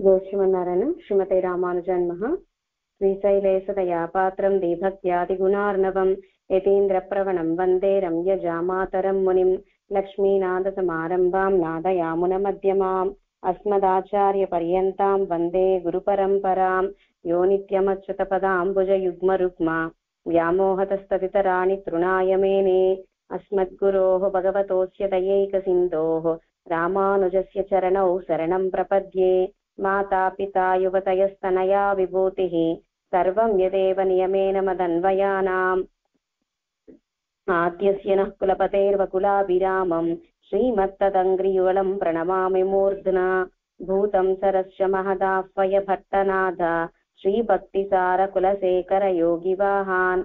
जय श्रीमन्नारायण। श्रीमते रामानुजान् नमः। श्रीशैलेशदयापात्रं दीभक्त्यादिगुणार्णवं यतीन्द्रप्रवणं वन्दे रम्यजामातरं मुनिं लक्ष्मीनाथसमारम्भां नादयामुनमध्यमाम् अस्मदाचार्यपर्यन्तां वन्दे गुरुपरम्परां। यो नित्यमच्युतपदाम्बुजयुग्मरुक्मा व्यामोहतस्तदितराणि तृणाय मेने अस्मद्गुरोः भगवतोऽस्य दयैकसिन्धोः रामानुजस्य चरणौ शरणं प्रपद्ये। माता पिता युवतयस्तनया विभूतिः सर्वं यदेव नियमेन मदन्वयानाम् आद्यस्य नः कुलपतेर्वकुलाभिरामं श्रीमत्तदङ्घ्रियुगलं प्रणमामि मूर्ध्ना। भूतं सरस्य महदाह्वय भट्टनाथ श्रीभक्तिसारकुलशेखर योगिवाहान्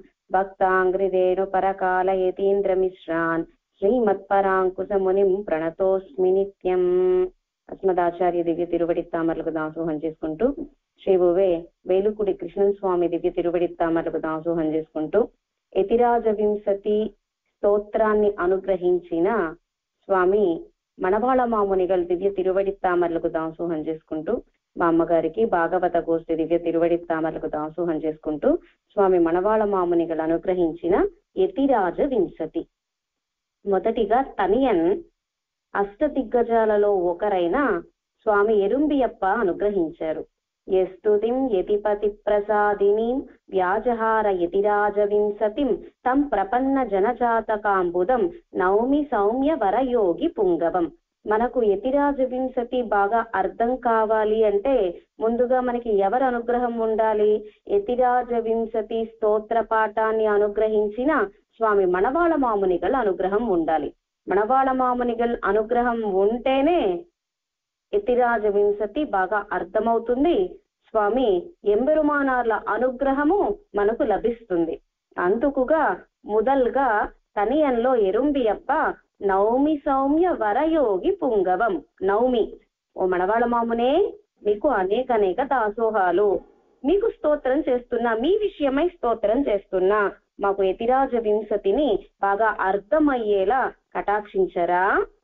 भक्ताङ्घ्रिरेणुपरकालयतीन्द्रमिश्रान् श्रीमत्पराङ्कुशमुनिं प्रणतोऽस्मि नित्यम्। అస్మదాచార్య దివ్య తిరువడి తామరలకు దాసోహం చేసుకుంటూ శ్రీ వేలుకుడి కృష్ణన్ స్వామి దివ్య తిరువడి తామరలకు దాసోహం చేసుకుంటూ యతిరాజ వింశతి స్తోత్రాన్ని అనుగ్రహించిన స్వామి మనవాళ మామునిగల్ దివ్య తిరువడి తామరలకు దాసోహం చేసుకుంటూ మా అమ్మగారికి భాగవత గోష్ఠి దివ్య తిరువడి తామరలకు దాసోహం చేసుకుంటూ స్వామి మనవాళ మామునిగల్ అనుగ్రహించిన యతిరాజ వింశతి. మొదటిగా తనియన్ అష్టదిగ్గజాలలో ఒకరైన స్వామి ఎరుంబియప్ప అనుగ్రహించారు. యస్తుతిం యతిపతి ప్రసాదినీం వ్యాజహార యతిరాజ వింశతిం తం ప్రపన్న జనజాతకాంబుదం నౌమి సౌమ్య వరయోగి పుంగవం. మనకు యతిరాజ వింశతి బాగా అర్థం కావాలి అంటే ముందుగా మనకి ఎవరు అనుగ్రహం ఉండాలి? యతిరాజ వింశతి స్తోత్ర పాఠాన్ని అనుగ్రహించిన స్వామి మనవాళ మామునిగల్ అనుగ్రహం ఉండాలి. మనవాళ మామునిగల్ అనుగ్రహం ఉంటేనే యతిరాజ వింశతి బాగా అర్థమవుతుంది. స్వామి ఎంబెరుమానార్ల అనుగ్రహము మనకు లభిస్తుంది. అందుకుగా మొదల్గా తనియన్లో ఎరుంబియప్ప నౌమి సౌమ్య వరయోగి పుంగవం. నౌమి, ఓ మనవాళ మామునే, మీకు అనేక దాసోహాలు, మీకు స్తోత్రం చేస్తున్నా, మీ విషయమై స్తోత్రం చేస్తున్నా, మాకు యతిరాజ వింశతిని బాగా అర్థమయ్యేలా కటాక్షించరా.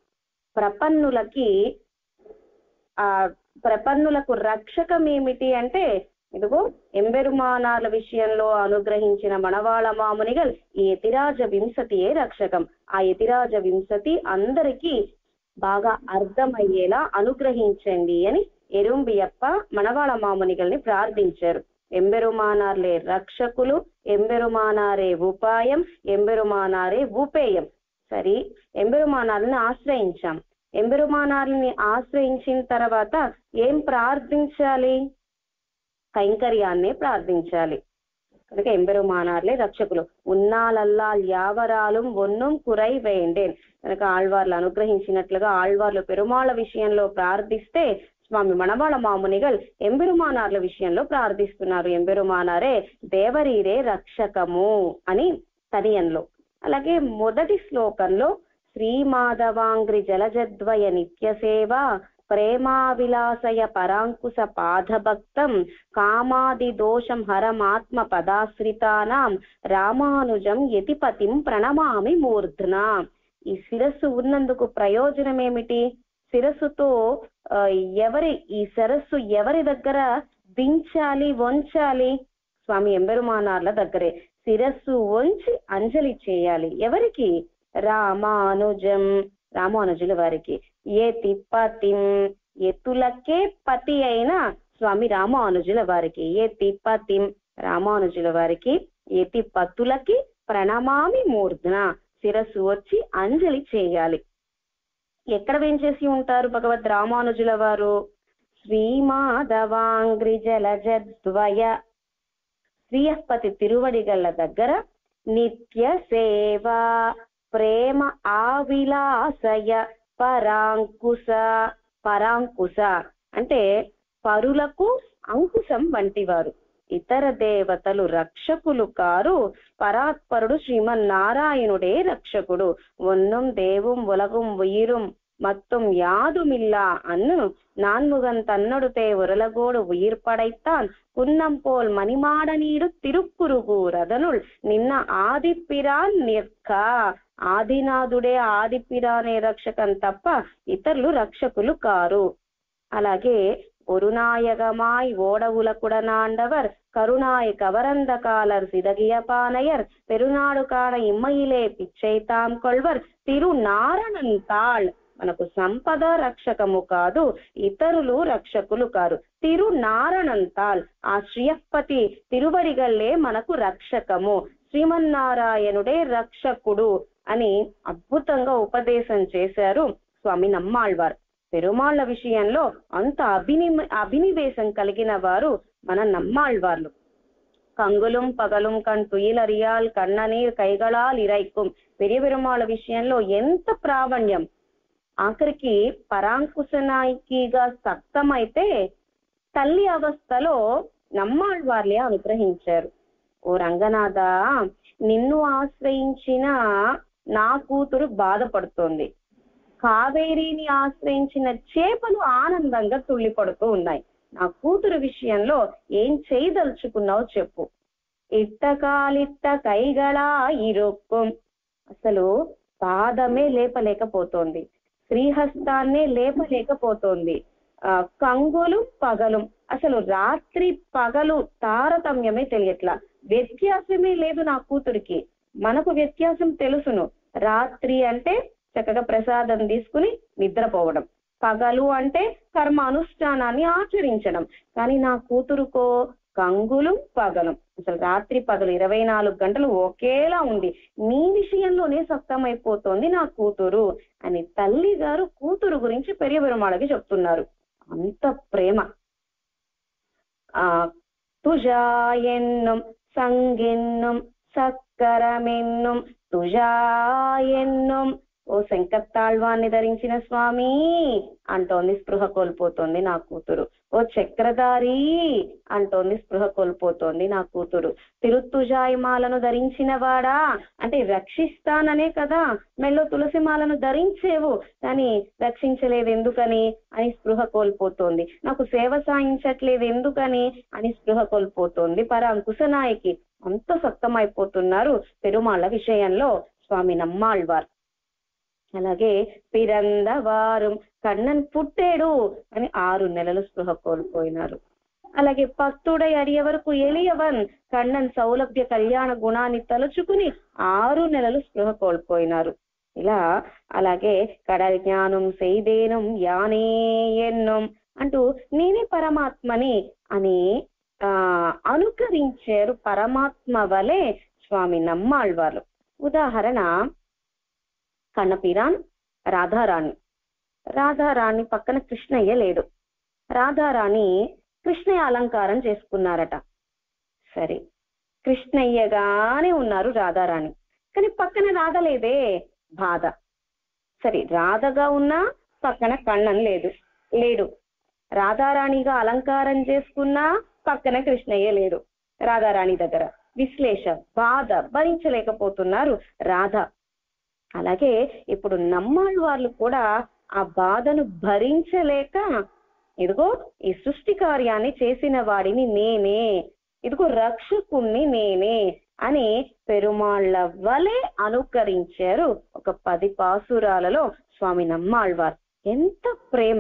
ప్రపన్నులకు రక్షకం ఏమిటి అంటే ఇదిగో ఎంబెరుమానార్ల విషయంలో అనుగ్రహించిన మనవాళ మామునిగల్ ఈ యతిరాజ వింశతియే రక్షకం. ఆ యతిరాజ వింశతి అందరికీ బాగా అర్థమయ్యేలా అనుగ్రహించండి అని ఎరుంబియప్ప మనవాళ మామునిగల్ని ప్రార్థించారు. ఎంబెరుమానార్లే రక్షకులు, ఎంబెరుమానారే ఉపాయం, ఎంబెరుమానారే ఉపేయం. సరి, ఎంబెరుమానార్ని ఆశ్రయించాం. ఎంబెరుమానార్ని ఆశ్రయించిన తర్వాత ఏం ప్రార్థించాలి? కైంకర్యాన్నే ప్రార్థించాలి. కనుక ఎంబెరుమానార్లే రక్షకులు. ఉన్నాలల్లాల్ యావరాலும் ఒన్నుం కురై వేండేన్. కనుక ఆళ్వార్లు అనుగ్రహించినట్లుగా ఆళ్వార్లు పెరుమాళ విషయంలో ప్రార్థిస్తే స్వామి మనవాళ మామునిగల్ ఎంబెరుమానార్ల విషయంలో ప్రార్థిస్తున్నారు. ఎంబెరుమానారే దేవరీరే రక్షకము అని తనియన్లో. అలాగే మొదటి శ్లోకంలో శ్రీమాధవాంగ్రి జలజద్వయ నిత్యసేవ ప్రేమావిలాసయ పరాంకుశ పాదభక్తం కామాది దోషం హరమాత్మ పదాశ్రితానాం రామానుజం యతిపతిం ప్రణమామి మూర్ధ్నా. ఈ శిరస్సు ఉన్నందుకు ప్రయోజనం ఏమిటి? శిరస్సుతో ఈ శిరస్సు ఎవరి దగ్గర దించాలి, వంచాలి? స్వామి ఎంబెరుమానార్ల దగ్గరే శిరస్సు వంచి అంజలి చేయాలి. ఎవరికి? రామానుజం, రామానుజుల వారికి. యతిపతిం, ఎత్తులకే పతి అయిన స్వామి రామానుజుల వారికి. యతిపతిం, రామానుజుల వారికి. యతిపతులకి ప్రణమామి మూర్ధన, శిరస్సు వచ్చి అంజలి చేయాలి. ఎక్కడ వేంచేసి ఉంటారు భగవద్ రామానుజుల వారు? శ్రీమాధవాంగ్రి జలజద్వయ శ్రీయపతి తిరువడిగళ్ళ దగ్గర నిత్య సేవ ప్రేమ ఆవిలాసయ పరాంకుశ. పరాంకుశ అంటే పరులకు అంకుశం వంటివారు. ఇతర దేవతలు రక్షకులు కారు, పరాత్పరుడు శ్రీమన్నారాయణుడే రక్షకుడు. ఒన్నుం దేவும் ఉలగుం ఉయిரும் மத்தும் யாதுமில்லா அன்னு நான்முகன் தன்னொடுத்தே உரலகோடு உயிர் படைத்தான் குன்னம் போல் மணிமாட நீடு திருக்குறுகூர் அதனுள் నిన్న ఆదిపిరాన్ నిర్క. ఆదినాథుడే ఆదిపిరానే రక్షకం తప్ప ఇతరులు రక్షకులు కారు. అలాగే ஒரு நாயகமாய் ஓடவுலக்குடனாண்டவர் கருணாய் கவரந்தகாலர் சிதகிய பானையர் பெருநாடு కాణ ఇమ్మయిలే పిచ్చై తాం కొల్వర్ తిరునారణన్ తాళ్. మనకు సంపద రక్షకము కాదు, ఇతరులు రక్షకులు కారు. తిరునారణంతాల్, ఆ శ్రీయపతి తిరువడిగల్లే మనకు రక్షకము, శ్రీమన్నారాయణుడే రక్షకుడు అని అద్భుతంగా ఉపదేశం చేశారు స్వామి నమ్మాళ్వార్. పెరుమాళ్ల విషయంలో అంత అభినివేశం కలిగిన వారు మన నమ్మాళ్వార్లు. కంగులం పగలం కణ్ తుయిలరియాల్ కన్ననీర్ కైగళాల్ ఇరైక్కుం. పెరియ పెరుమాళ్ల విషయంలో ఎంత ప్రావణ్యం. ఆఖరికి పరాంకుశనాయికిగా సక్తమైతే తల్లి అవస్థలో నమ్మాళ్వార్లే అనుగ్రహించారు. ఓ రంగనాథ, నిన్ను ఆశ్రయించిన నా కూతురు బాధపడుతోంది, కావేరిని ఆశ్రయించిన చేపలు ఆనందంగా తుళ్ళిపడుతూ ఉన్నాయి. నా కూతురు విషయంలో ఏం చేయదలుచుకున్నావు చెప్పు. ఇట్టకాలిట్ట కైగళా ఇరుక్కుం. అసలు పాదమే లేపలేకపోతోంది, శ్రీహస్తాన్నే లేపలేకపోతోంది. కంగులు పగలు, అసలు రాత్రి పగలు తారతమ్యమే తెలియట్లా, వ్యత్యాసమే లేదు నా కూతురికి. మనకు వ్యత్యాసం తెలుసును. రాత్రి అంటే చక్కగా ప్రసాదం తీసుకుని నిద్రపోవడం, పగలు అంటే కర్మ అనుష్ఠానాన్ని ఆచరించడం. కానీ నా కూతురుకో కంగులు పగలు, అసలు రాత్రి పగలు 24 గంటలు ఒకేలా ఉంది. నీ విషయంలోనే సక్తమైపోతోంది నా కూతురు అని తల్లి గారు కూతురు గురించి పెరియ పెరుమాళకి చెప్తున్నారు. అంత ప్రేమ. తుజా ఎన్నుం సంగెన్నుం సక్కరమెన్నుం తుజా ఎన్నుం. ఓ శంకత్తాళ్వాన్ని ధరించిన స్వామి అంటోంది, స్పృహ కోల్పోతోంది నా కూతురు. ఓ చక్రధారి అంటోంది, స్పృహ కోల్పోతోంది నా కూతురు. తిరుత్తుజాయిమాలను ధరించిన వాడా అంటే రక్షిస్తాననే కదా మెళ్ళో తులసిమాలను ధరించేవు, కానీ రక్షించలేదు ఎందుకని అని స్పృహ కోల్పోతోంది. నాకు సేవ సాయించట్లేదు ఎందుకని అని స్పృహ కోల్పోతోంది. పరాంకుశనాయకి అంత సక్తమైపోతున్నారు పెరుమాళ్ళ విషయంలో స్వామి నమ్మాళ్వార్. అలాగే పిరందవారు, కண்ணన్ పుట్టాడు అని 6 నెలలు స్పృహ కోల్పోయినారు. అలాగే పత్తుడై అరియ వరకు ఎలియవన్, కண்ணన్ సౌలభ్య కళ్యాణ గుణాన్ని తలుచుకుని 6 నెలలు స్పృహ కోల్పోయినారు. ఇలా అలాగే కడల్ జ్ఞానం సేదేనం యానే ఎన్నం అంటూ నేనే పరమాత్మని అని అనుకరించారు పరమాత్మ వలె స్వామి నమ్మాళ్వారు. ఉదాహరణ కన్నపిరాన్, రాధారాణి. రాధారాణి పక్కన కృష్ణయ్య లేడు. రాధారాణి కృష్ణయ్య అలంకారం చేసుకున్నారట. సరే, కృష్ణయ్యగానే ఉన్నారు రాధారాణి, కానీ పక్కన రాధ లేదే, బాధ. సరే, రాధగా ఉన్నా పక్కన కണ്ണన్ లేడు. రాధారాణిగా అలంకారం చేసుకున్నా పక్కన కృష్ణయ్య లేడు రాధారాణి దగ్గర. విశ్లేష, బాధ భరించలేకపోతున్నారు రాధ. అలాగే ఇప్పుడు నమ్మాళ్వార్లు కూడా ఆ బాధను భరించలేక, ఇదిగో ఈ సృష్టి కార్యాన్ని చేసిన వాడిని నేనే, ఇదిగో రక్షకుణ్ణి నేనే అని పెరుమాళ్ల వలె అనుకరించారు ఒక 10 పాసురాలలో స్వామి నమ్మాళ్వార్. ఎంత ప్రేమ!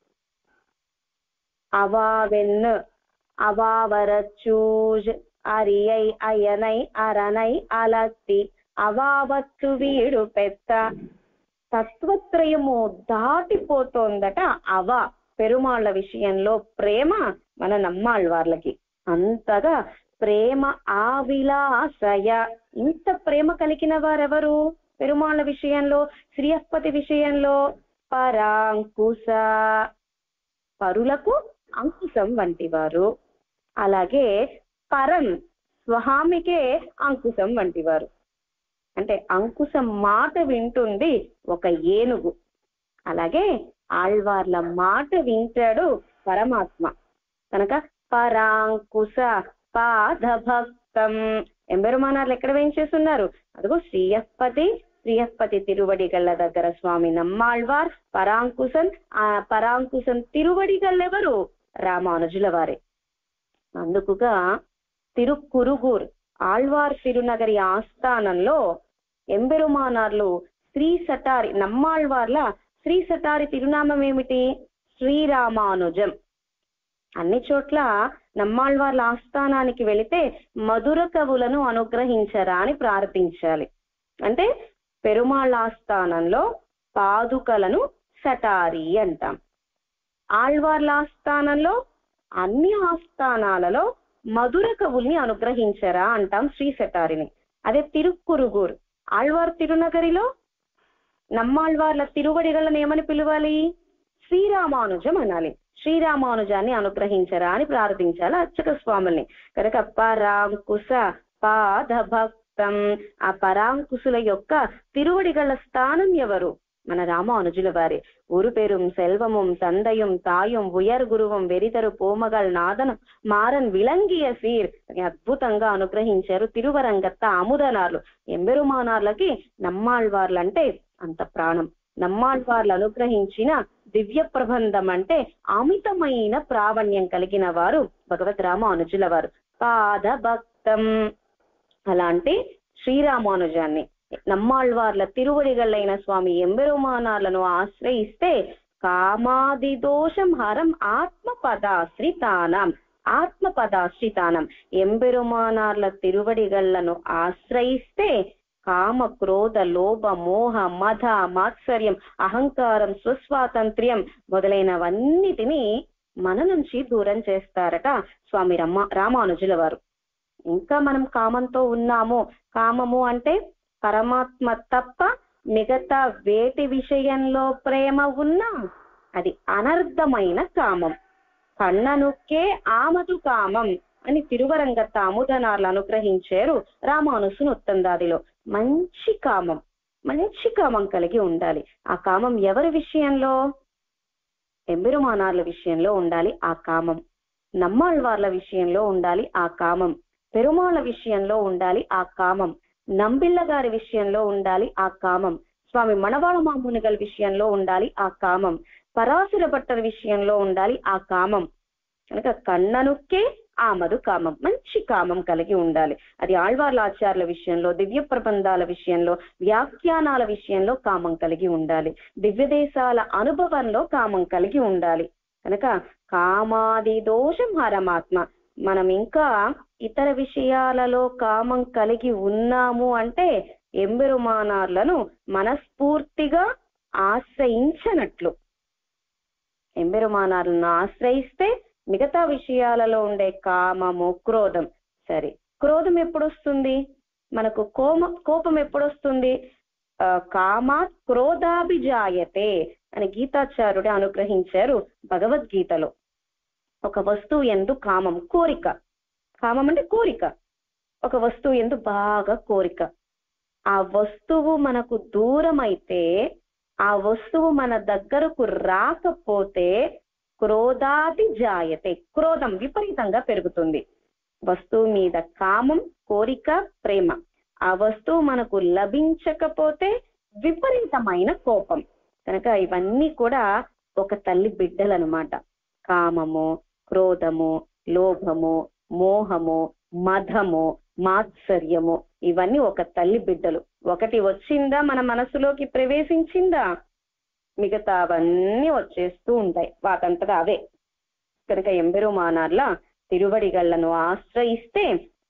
అవావెన్ను అవావరచూజ్ అరియై అయనై అరనై అలత్తి అవావత్తు వీడు పెద్ద. తత్వత్రయము దాటిపోతోందట అవ పెరుమాళ్ల విషయంలో ప్రేమ మన నమ్మాళ్వార్లకి. అంతగా ప్రేమ ఆవిలాసయ. ఇంత ప్రేమ కలిగిన వారెవరు పెరుమాళ్ల విషయంలో? శ్రీయపతి విషయంలో పరాంకుశ, పరులకు అంకుశం వంటి వారు. అలాగే పరం, స్వామికే అంకుశం వంటి వారు. అంటే అంకుశం మాట వింటుంది ఒక ఏనుగు, అలాగే ఆళ్వార్ల మాట వింటాడు పరమాత్మ. కనుక పరాంకుశ పాదభక్తం. ఎంబెరుమానార్లు ఎక్కడ వేయించేస్తున్నారు? అదిగో శ్రీయపతి తిరువడిగళ్ళ దగ్గర స్వామి నమ్మాళ్వార్ పరాంకుశన్. ఆ పరాంకుశన్ తిరువడిగళ్ళెవరు? రామానుజుల వారే. అందుకుగా తిరుక్కురుగూర్ ఆళ్వార్ తిరునగరి ఆస్థానంలో ఎంబెరుమానార్లు శ్రీ సటారి, నమ్మాళ్వార్ల శ్రీ సటారి తిరునామం ఏమిటి? శ్రీరామానుజం. అన్ని చోట్ల నమ్మాళ్వార్ల ఆస్థానానికి వెళితే మధుర కవులను అనుగ్రహించరా అని ప్రార్థించాలి. అంటే పెరుమాళ్ళ ఆస్థానంలో పాదుకలను సటారి అంటాం. ఆళ్వార్ల ఆస్థానంలో అన్ని ఆస్థానాలలో మధుర కవుల్ని అనుగ్రహించరా అంటాం శ్రీ సటారిని. అదే తిరుక్కురుగూర్ ఆళ్వార్ తిరునగరిలో నమ్మాళ్వార్ల తిరువడిగళ్ళని ఏమని పిలవాలి? శ్రీరామానుజం అనాలి. శ్రీరామానుజాన్ని అనుగ్రహించరా అని ప్రార్థించాలి అర్చక స్వాముల్ని. కనుక పరాంకుశ పాద భక్తం, ఆ పరాంకుశుల యొక్క తిరువడిగళ్ళ స్థానం ఎవరు? మన రామానుజుల వారి. ఊరు పేరుం సెల్వముం తందయం తాయం ఉయర్ గురువం వెరితరు పోమగల్ నాదన మారన్ విలంగియ సీర్ అని అద్భుతంగా అనుగ్రహించారు తిరువరంగత్త అముదనార్లు. ఎంబెరుమానార్లకి నమ్మాళ్వార్లంటే అంత ప్రాణం. నమ్మాళ్వార్లు అనుగ్రహించిన దివ్య ప్రబంధం అంటే అమితమైన ప్రావణ్యం కలిగిన వారు భగవద్ రామానుజుల వారు. పాద భక్తం అలాంటి శ్రీరామానుజాన్ని నమ్మాళ్వార్ల తిరువడిగళ్ళైన స్వామి ఎంబెరుమానార్లను ఆశ్రయిస్తే కామాది దోషం హరం ఆత్మపదాశ్రితానం ఎంబెరుమానార్ల తిరువడిగళ్ళను ఆశ్రయిస్తే కామ క్రోధ లోభ మోహ మద మాత్సర్యం అహంకారం స్వస్వాతంత్ర్యం మొదలైనవన్నిటినీ మన నుంచి దూరం చేస్తారట స్వామి రామానుజుల వారు. ఇంకా మనం కామంతో ఉన్నాము. కామము అంటే పరమాత్మ తప్ప మిగతా వేటి విషయంలో ప్రేమ ఉన్నా అది అనర్థమైన కామం. కన్ననుక్కే ఆమదు కామం అని తిరువరంగత్త అముదనార్లు అనుగ్రహించారు రామానుసును ఉత్తందాదిలో. మంచి కామం కలిగి ఉండాలి. ఆ కామం ఎవరి విషయంలో? ఎంబెరుమానార్ల విషయంలో ఉండాలి ఆ కామం. నమ్మాళ్వార్ల విషయంలో ఉండాలి ఆ కామం. పెరుమాళ్ళ విషయంలో ఉండాలి ఆ కామం. నంబిళ్ళ గారి విషయంలో ఉండాలి ఆ కామం. స్వామి మణవాళ మామునిగల విషయంలో ఉండాలి ఆ కామం. పరాశుర భట్టర్ విషయంలో ఉండాలి ఆ కామం. కనుక కన్ననుక్కే ఆమదు కామం, మంచి కామం కలిగి ఉండాలి. అది ఆళ్వార్ల ఆచార్యుల విషయంలో, దివ్య ప్రబంధాల విషయంలో, వ్యాఖ్యానాల విషయంలో కామం కలిగి ఉండాలి. దివ్యదేశాల అనుభవంలో కామం కలిగి ఉండాలి. కనుక కామాది దోషం హరమాత్మ. మనం ఇంకా ఇతర విషయాలలో కామం కలిగి ఉన్నాము అంటే ఎంబెరుమానార్లను మనస్ఫూర్తిగా ఆశ్రయించనట్లు. ఎంబెరుమానార్లను ఆశ్రయిస్తే మిగతా విషయాలలో ఉండే కామము క్రోధం సరే. క్రోధం ఎప్పుడొస్తుంది మనకు? కోపం ఎప్పుడొస్తుంది? కామాత్ క్రోధాభిజాయతే అని గీతాచార్యుడు అనుగ్రహించారు భగవద్గీతలో. ఒక వస్తువు యందు కామం, కోరిక. కామం అంటే కోరిక. ఒక వస్తువు యందు బాగా కోరిక. ఆ వస్తువు మనకు దూరం అయితే, ఆ వస్తువు మన దగ్గరకు రాకపోతే క్రోధాది జాయతే, క్రోధం విపరీతంగా పెరుగుతుంది. వస్తువు మీద కామం, కోరిక, ప్రేమ. ఆ వస్తువు మనకు లభించకపోతే విపరీతమైన కోపం. కనుక ఇవన్నీ కూడా ఒక తల్లి బిడ్డలు అన్నమాట. కామము, క్రోధము, లోభము, మోహము, మదము, మాత్సర్యము ఇవన్నీ ఒక తల్లి బిడ్డలు. ఒకటి వచ్చిందా మన మనసులోకి ప్రవేశించిందా మిగతా అవన్నీ వచ్చేస్తూ ఉంటాయి వాటంతటా అవే. కనుక ఎంబెరుమానార్ల తిరువడిగళ్ళను ఆశ్రయిస్తే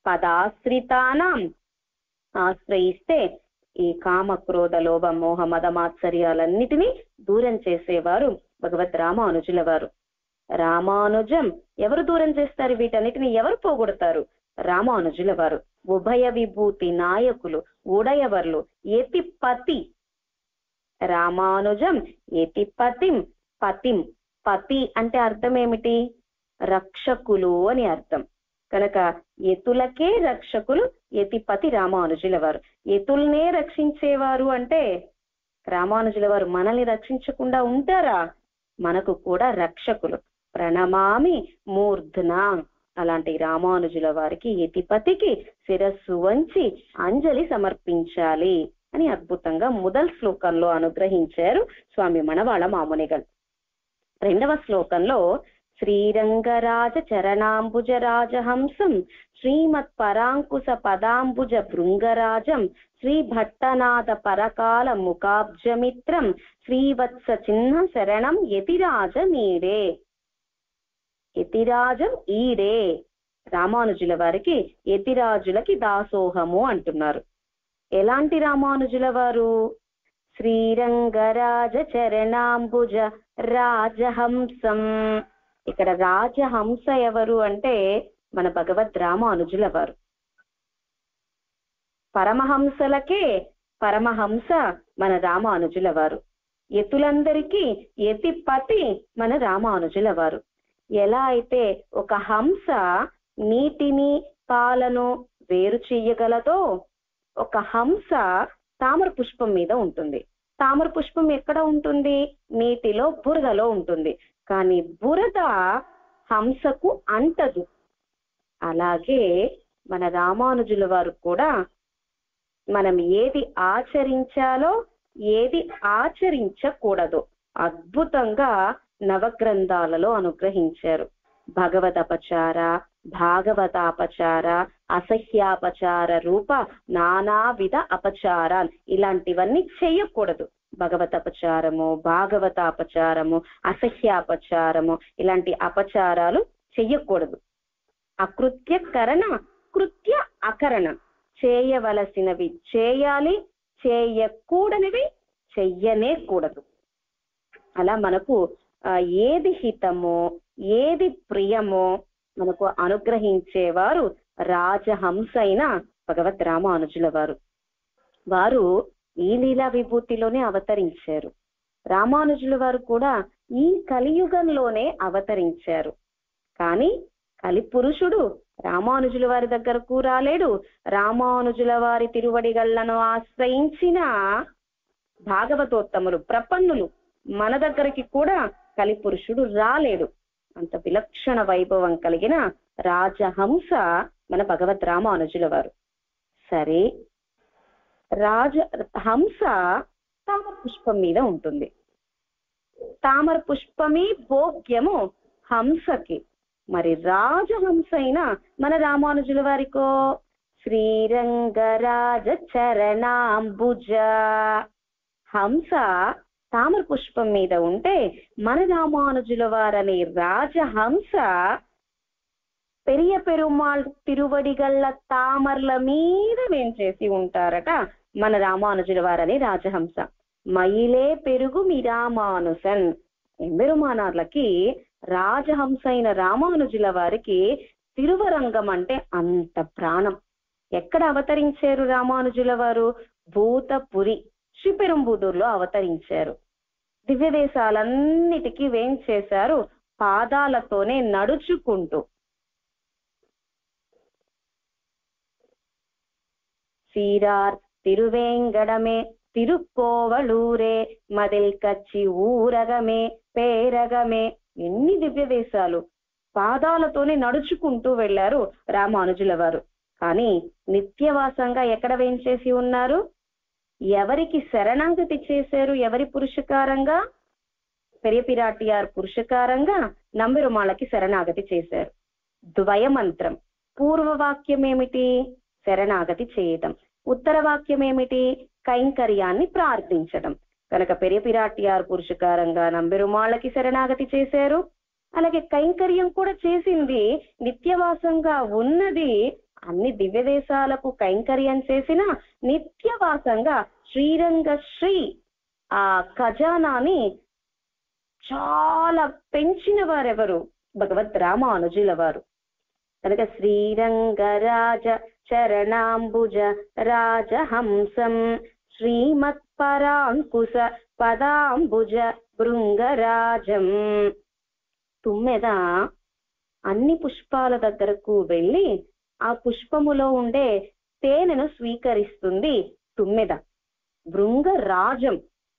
ఆశ్రయిస్తే ఈ కామ క్రోధ లోభ మోహ మద మాత్సర్యాలన్నిటినీ దూరం చేసేవారు భగవద్ రామానుజుల వారు. రామానుజం ఎవరు దూరం చేస్తారు? వీటన్నిటిని ఎవరు పోగొడతారు? రామానుజుల వారు. ఉభయ విభూతి నాయకులు, ఉడయవర్లు, యతిపతి. రామానుజం యతిపతిం. పతి అంటే అర్థం ఏమిటి? రక్షకులు అని అర్థం. కనుక యతులకే రక్షకులు యతిపతి రామానుజుల వారు. యతుల్నే రక్షించేవారు అంటే రామానుజుల వారు మనల్ని రక్షించకుండా ఉంటారా? మనకు కూడా రక్షకులు. ప్రణమామి మూర్ధన. అలాంటి రామానుజుల వారికి యతిపతికి శిరస్సు వంచి అంజలి సమర్పించాలి అని అద్భుతంగా మొదటి శ్లోకంలో అనుగ్రహించారు స్వామి మణవాళ మామునిగల్. రెండవ శ్లోకంలో శ్రీరంగరాజ చరణాంబుజ రాజహంసం శ్రీమత్ పరాంకుశ పదాంబుజ భృంగరాజం శ్రీ భట్టనాథ పరకాల ముఖాబ్జమిత్రం శ్రీవత్స చిహ్న శరణం యతిరాజ మీడే. యతిరాజం ఈడే. రామానుజుల వారికి యతిరాజులకి దాసోహము అంటున్నారు. ఎలాంటి రామానుజుల వారు? శ్రీరంగరాజ చరణాంబుజ రాజహంసం. ఇక్కడ రాజహంస ఎవరు అంటే మన భగవద్ రామానుజుల వారు. పరమహంసలకే పరమహంస మన రామానుజుల వారు. యతులందరికీ యతిపతి మన రామానుజుల వారు. ఎలా అయితే ఒక హంస నీటిని పాలను వేరు చెయ్యగలదో, ఒక హంస తామర పుష్పం మీద ఉంటుంది. తామర పుష్పం ఎక్కడ ఉంటుంది? నీటిలో, బురదలో ఉంటుంది. కానీ బురద హంసకు అంటదు. అలాగే మన రామానుజుల వారు కూడా మనం ఏది ఆచరించాలో ఏది ఆచరించకూడదో అద్భుతంగా నవగ్రంథాలలో అనుగ్రహించారు. భగవదపచార, భాగవతాపచార, అసహ్యాపచార రూప నానావిధ అపచారాలు, ఇలాంటివన్నీ చెయ్యకూడదు. భగవతపచారము, భాగవతాపచారము, అసహ్యాపచారము, ఇలాంటి అపచారాలు చెయ్యకూడదు. అకృత్య కరణ, కృత్య అకరణ. చేయవలసినవి చేయాలి, చేయకూడనివి చెయ్యనే కూడదు. అలా మనకు ఏది హితమో ఏది ప్రియమో మనకు అనుగ్రహించేవారు రాజహంస అయిన భగవద్ రామానుజుల వారు. వారు ఈ లీలా విభూతిలోనే అవతరించారు. రామానుజుల వారు కూడా ఈ కలియుగంలోనే అవతరించారు. కానీ కలిపురుషుడు రామానుజుల వారి దగ్గరకు రాలేడు. రామానుజుల వారి తిరువడిగళ్లను ఆశ్రయించిన భాగవతోత్తములు, ప్రపన్నులు మన దగ్గరికి కూడా కలిపురుషుడు రాలేడు. అంత విలక్షణ వైభవం కలిగిన రాజహంస మన భగవద్ రామానుజుల వారు. సరే, రాజహంస తామర పుష్పం మీద ఉంటుంది. తామర పుష్పమే భోగ్యము హంసకి. మరి రాజహంస అయిన మన రామానుజుల వారికో శ్రీరంగరాజ చరణాంబుజ. హంస తామర పుష్పం మీద ఉంటే మన రామానుజుల వారనే రాజహంస పెరియ పెరుమాళ్ తిరువడిగళ్ళ తామర్ల మీద వేంచేసి ఉంటారట మన రామానుజుల వారనే రాజహంస. మయిలే పెరుగు మీ రామానుసన్. ఎంబెరుమానార్లకి రాజహంస అయిన రామానుజుల వారికి తిరువరంగం అంటే అంత ప్రాణం. ఎక్కడ అవతరించారు రామానుజుల వారు? భూతపురి శ్రీపెరుంబుదూరులో అవతరించారు. దివ్య దేశాలన్నిటికీ వేంచేశారు పాదాలతోనే నడుచుకుంటూ. సీరార్ తిరువేంగడమే తిరుక్కోవళూరే మదిల్ కచ్చి ఊరగమే పేరగమే. ఎన్ని దివ్య దేశాలు! పాదాలతోనే నడుచుకుంటూ వెళ్లారు రామానుజుల వారు. కానీ నిత్యవాసంగా ఎక్కడ వేంచేసి ఉన్నారు? ఎవరికి శరణాగతి చేశారు? ఎవరి పురుషకారంగా? పెరియ పిరాటియార్ పురుషకారంగా నంబెరుమాళ్ళకి శరణాగతి చేశారు. ద్వయమంత్రం. పూర్వవాక్యం ఏమిటి? శరణాగతి చేయటం. ఉత్తర వాక్యం ఏమిటి? కైంకర్యాన్ని ప్రార్థించడం. కనుక పెరియ పిరాటియార్ పురుషకారంగా నంబెరుమాళ్ళకి శరణాగతి చేశారు. అలాగే కైంకర్యం కూడా చేసింది. నిత్యవాసంగా ఉన్నది అన్ని దివ్య దేశాలకు కైంకర్యం చేసిన నిత్యవాసంగా శ్రీరంగ శ్రీ ఆ ఖజానాని చాలా పెంచిన వారెవరు? భగవద్ రామానుజుల వారు. కనుక శ్రీరంగరాజ చరణాంబుజ రాజహంసం శ్రీమత్ పరాంకుశ పదాంబుజ భృంగరాజం. తుమ్మెద అన్ని పుష్పాల దగ్గరకు వెళ్ళి ఆ పుష్పములో ఉండే తేనెను స్వీకరిస్తుంది తుమ్మెద. భృంగరాజం,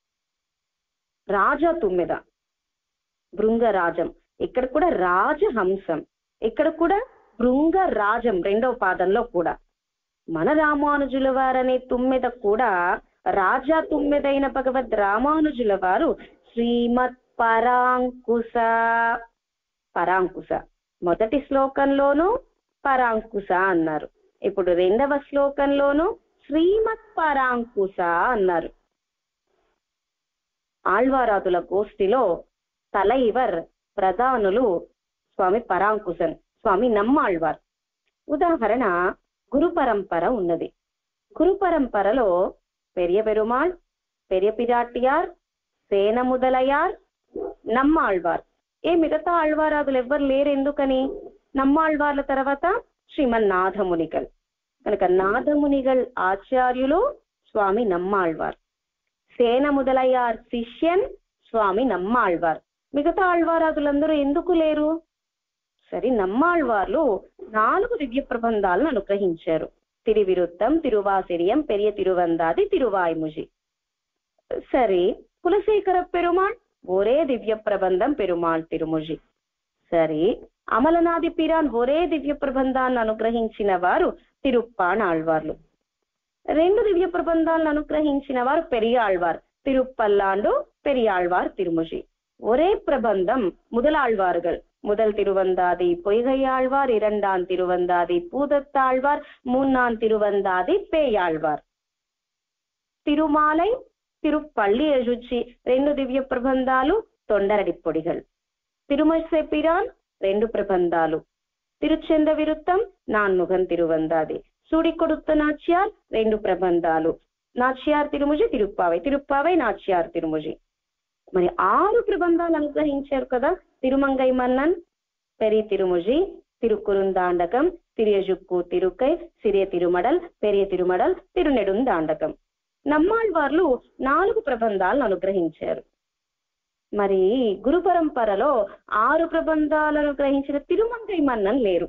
రాజా తుమ్మెద, భృంగరాజం. ఇక్కడ కూడా రాజహంసం, ఇక్కడ కూడా భృంగరాజం రెండవ పాదంలో కూడా. మన రామానుజుల వారనే తుమ్మెద కూడా రాజా తుమ్మెదైన భగవద్ రామానుజుల వారు శ్రీమత్ పరాంకుశ. పరాంకుశ మొదటి శ్లోకంలోనూ పరాంకుశ అన్నారు. ఇప్పుడు రెండవ శ్లోకంలోనూ శ్రీమత్ పరాంకుశ అన్నారు. ఆళ్వారాదుల గోష్ఠిలో తలైవర్ ప్రధానులు స్వామి పరాంకుశన్, స్వామి నమ్మాళ్వార్. ఉదాహరణ గురు పరంపర ఉన్నది. గురు పరంపరలో పెరియ పెరుమాళ్, పెరియ పిరాటియార్, సేన ముదలయార్, నమ్మాళ్వార్. మిగతా ఆళ్వారాదులు ఎవ్వరు లేరు. ఎందుకని? నమ్మాళ్వార్ల తర్వాత శ్రీమన్ నాథమునిగల్. కనుక నాథమునిగల్ ఆచార్యులు స్వామి నమ్మాళ్వార్. సేన ముదలయార్ శిష్యన్ స్వామి నమ్మాళ్వార్. మిగతా ఆళ్వారాదులందరూ ఎందుకు లేరు? సరే, నమ్మాళ్వార్లు 4 దివ్య ప్రబంధాలను అనుగ్రహించారు. తిరువిరుత్తం, తిరువాసిరియం, పెరియ తిరువందాది, తిరువాయిముజి. సరే, కులశేఖర పెరుమాళ్ ఒరే దివ్య ప్రబంధం పెరుమాళ్ తిరుముజి. సరే, అమలనాది పిరాన్ ఒరే దివ్య ప్రబంధాన్ని అనుగ్రహించిన వారు తిరుప్పాణ్ ఆళ్వార్లు. 2 దివ్య ప్రబంధాలను అనుగ్రహించిన వారు పెరియాళ్వార్, తిరుప్పల్లాండు, పెరియాళ్వార్ తిరుముజి. ఒరే ప్రబంధం முதலாழ்வார்கள். முதல் திருவந்தாதி பொய்கையாழ்வார், 2ஆம் திருவந்தாதி பூதத்தாழ்வார், 3ஆம் திருவந்தாதி பேயாழ்வார். తిరుమాలై, తిరుపల్లి ఎజుచి 2 దివ్య ప్రబంధాలు తొండరడి పొడిగల్. తిరుమల్సె పిరాన్ 2 ప్రబంధాలు. తిరుచెంద విరుత్తం నాన్ముగన్ తిరువందాది. సూడి కొడుత్త నాచ్యార్ 2 ప్రబంధాలు. నాచ్యార్ తిరుముజి, తిరుప్పావై, తిరుప్పావై నాచ్యార్ తిరుముజి. మరి 6 ప్రబంధాలు అనుగ్రహించారు కదా. తిరుమంగై మన్నన్, పెరి తిరుముజి, తిరుకురుందాండకం, తిరియజుక్కు తిరుకై, సిరియ తిరుమడల్, పెరియ తిరుమడల్, తిరునెడుందాండకం. నమ్మాళ్వార్లు 4 ప్రబంధాలను అనుగ్రహించారు. మరి గురు పరంపరలో 6 ప్రబంధాలను అనుగ్రహించిన తిరుమంగై మన్నన్ లేరు.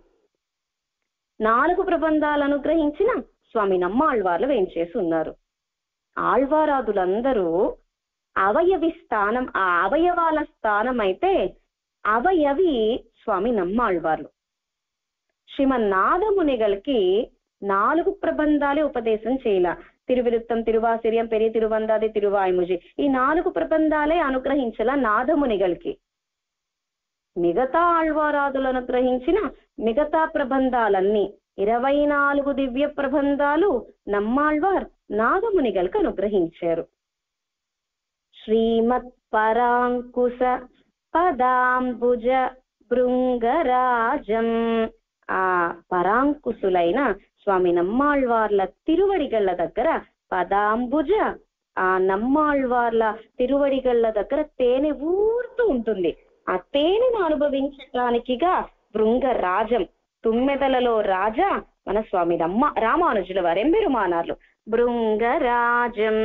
4 ప్రబంధాలను అనుగ్రహించిన స్వామి నమ్మాళ్వార్లు వేంచేసి ఉన్నారు. ఆళ్వారాదులందరూ అవయవి స్థానం, ఆ అవయవాల స్థానం అయితే అవయవి స్వామి నమ్మాళ్వార్లు. శ్రీమన్నాథమునిగల్కి 4 ప్రబంధాలే ఉపదేశం చేయాల. తిరువిరుత్తం, తిరువాసిరియం, పెరియ తిరువందాది, తిరువాయిముజి. ఈ 4 ప్రబంధాలే అనుగ్రహించాల నాథమునిగల్కి. మిగతా ఆళ్వారాదులు అనుగ్రహించిన మిగతా ప్రబంధాలన్నీ 24 దివ్య ప్రబంధాలు నమ్మాళ్వార్ నాథమునిగల్కి అనుగ్రహించారు. శ్రీమత్ పరాంకుశ పదాంబుజ భృంగరాజం. ఆ పరాంకుశులైన స్వామి నమ్మాళ్వార్ల తిరువడిగళ్ల దగ్గర పదాంబుజ, ఆ నమ్మాళ్వార్ల తిరువడిగళ్ల దగ్గర తేనె ఊరుతూ ఉంటుంది. ఆ తేనెను అనుభవించడానికిగా భృంగరాజం, తుమ్మెదలలో రాజా మన స్వామి రామానుజుల వారు ఎంబెరుమానార్లు. భృంగరాజం.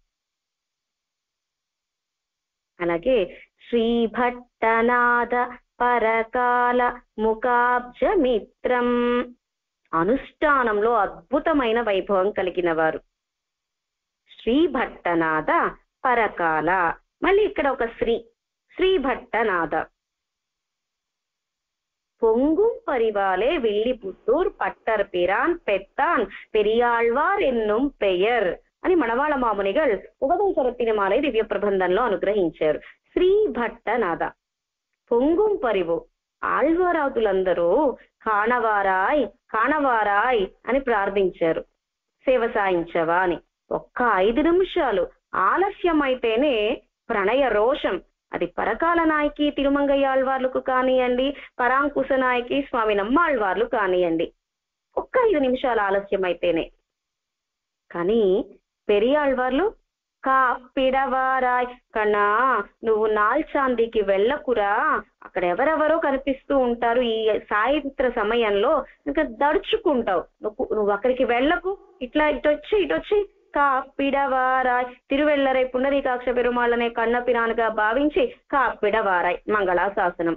అలాగే శ్రీభట్టనాథ పరకాల ముఖాబ్జమిత్రం. అనుష్ఠానంలో అద్భుతమైన వైభవం కలిగిన వారు శ్రీభట్టనాథ పరకాల. మళ్ళీ ఇక్కడ ఒక శ్రీభట్టనాథ. பொங்கும் பரிவாலே வில்லிபுத்தூர் பட்டர் பிரான் பெத்தான் பெரியாழ்வார் என்னும் பெயర్ అని మనవాళ మామునిగల్ ఉపదేశరత్నమాలై దివ్య ప్రబంధంలో అనుగ్రహించారు. శ్రీ భట్టనాథ. పొంగుం పరివు. ఆళ్వారాదులందరూ కాణవారాయ్ కాణవారాయ్ అని ప్రార్థించారు. సేవ సాయించవా అని. ఒక్క 5 నిమిషాలు ఆలస్యం అయితేనే ప్రణయ రోషం. అది పరకాల నాయకి తిరుమంగయ్య ఆళ్వార్లకు కానియండి, పరాంకుశ నాయకి స్వామి నమ్మాళ్వార్లు కానియండి, ఒక్క 5 నిమిషాలు ఆలస్యం అయితేనే. కానీ పెరియాళ్వార్లు కాపిడవారాయ్, కన్నా నువ్వు నాల్చాందికి వెళ్ళకురా, అక్కడ ఎవరెవరో కనిపిస్తూ ఉంటారు ఈ సాయంత్ర సమయంలో, ఇంకా దడుచుకుంటావు, నువ్వు అక్కడికి వెళ్ళకు, ఇటొచ్చి కాపిడవారాయ్. తిరువెల్లరై పుండరీకాక్ష పెరుమాళ్ళనే కన్నపిరానుగా భావించి కాపిడవారాయ్ మంగళాశాసనం.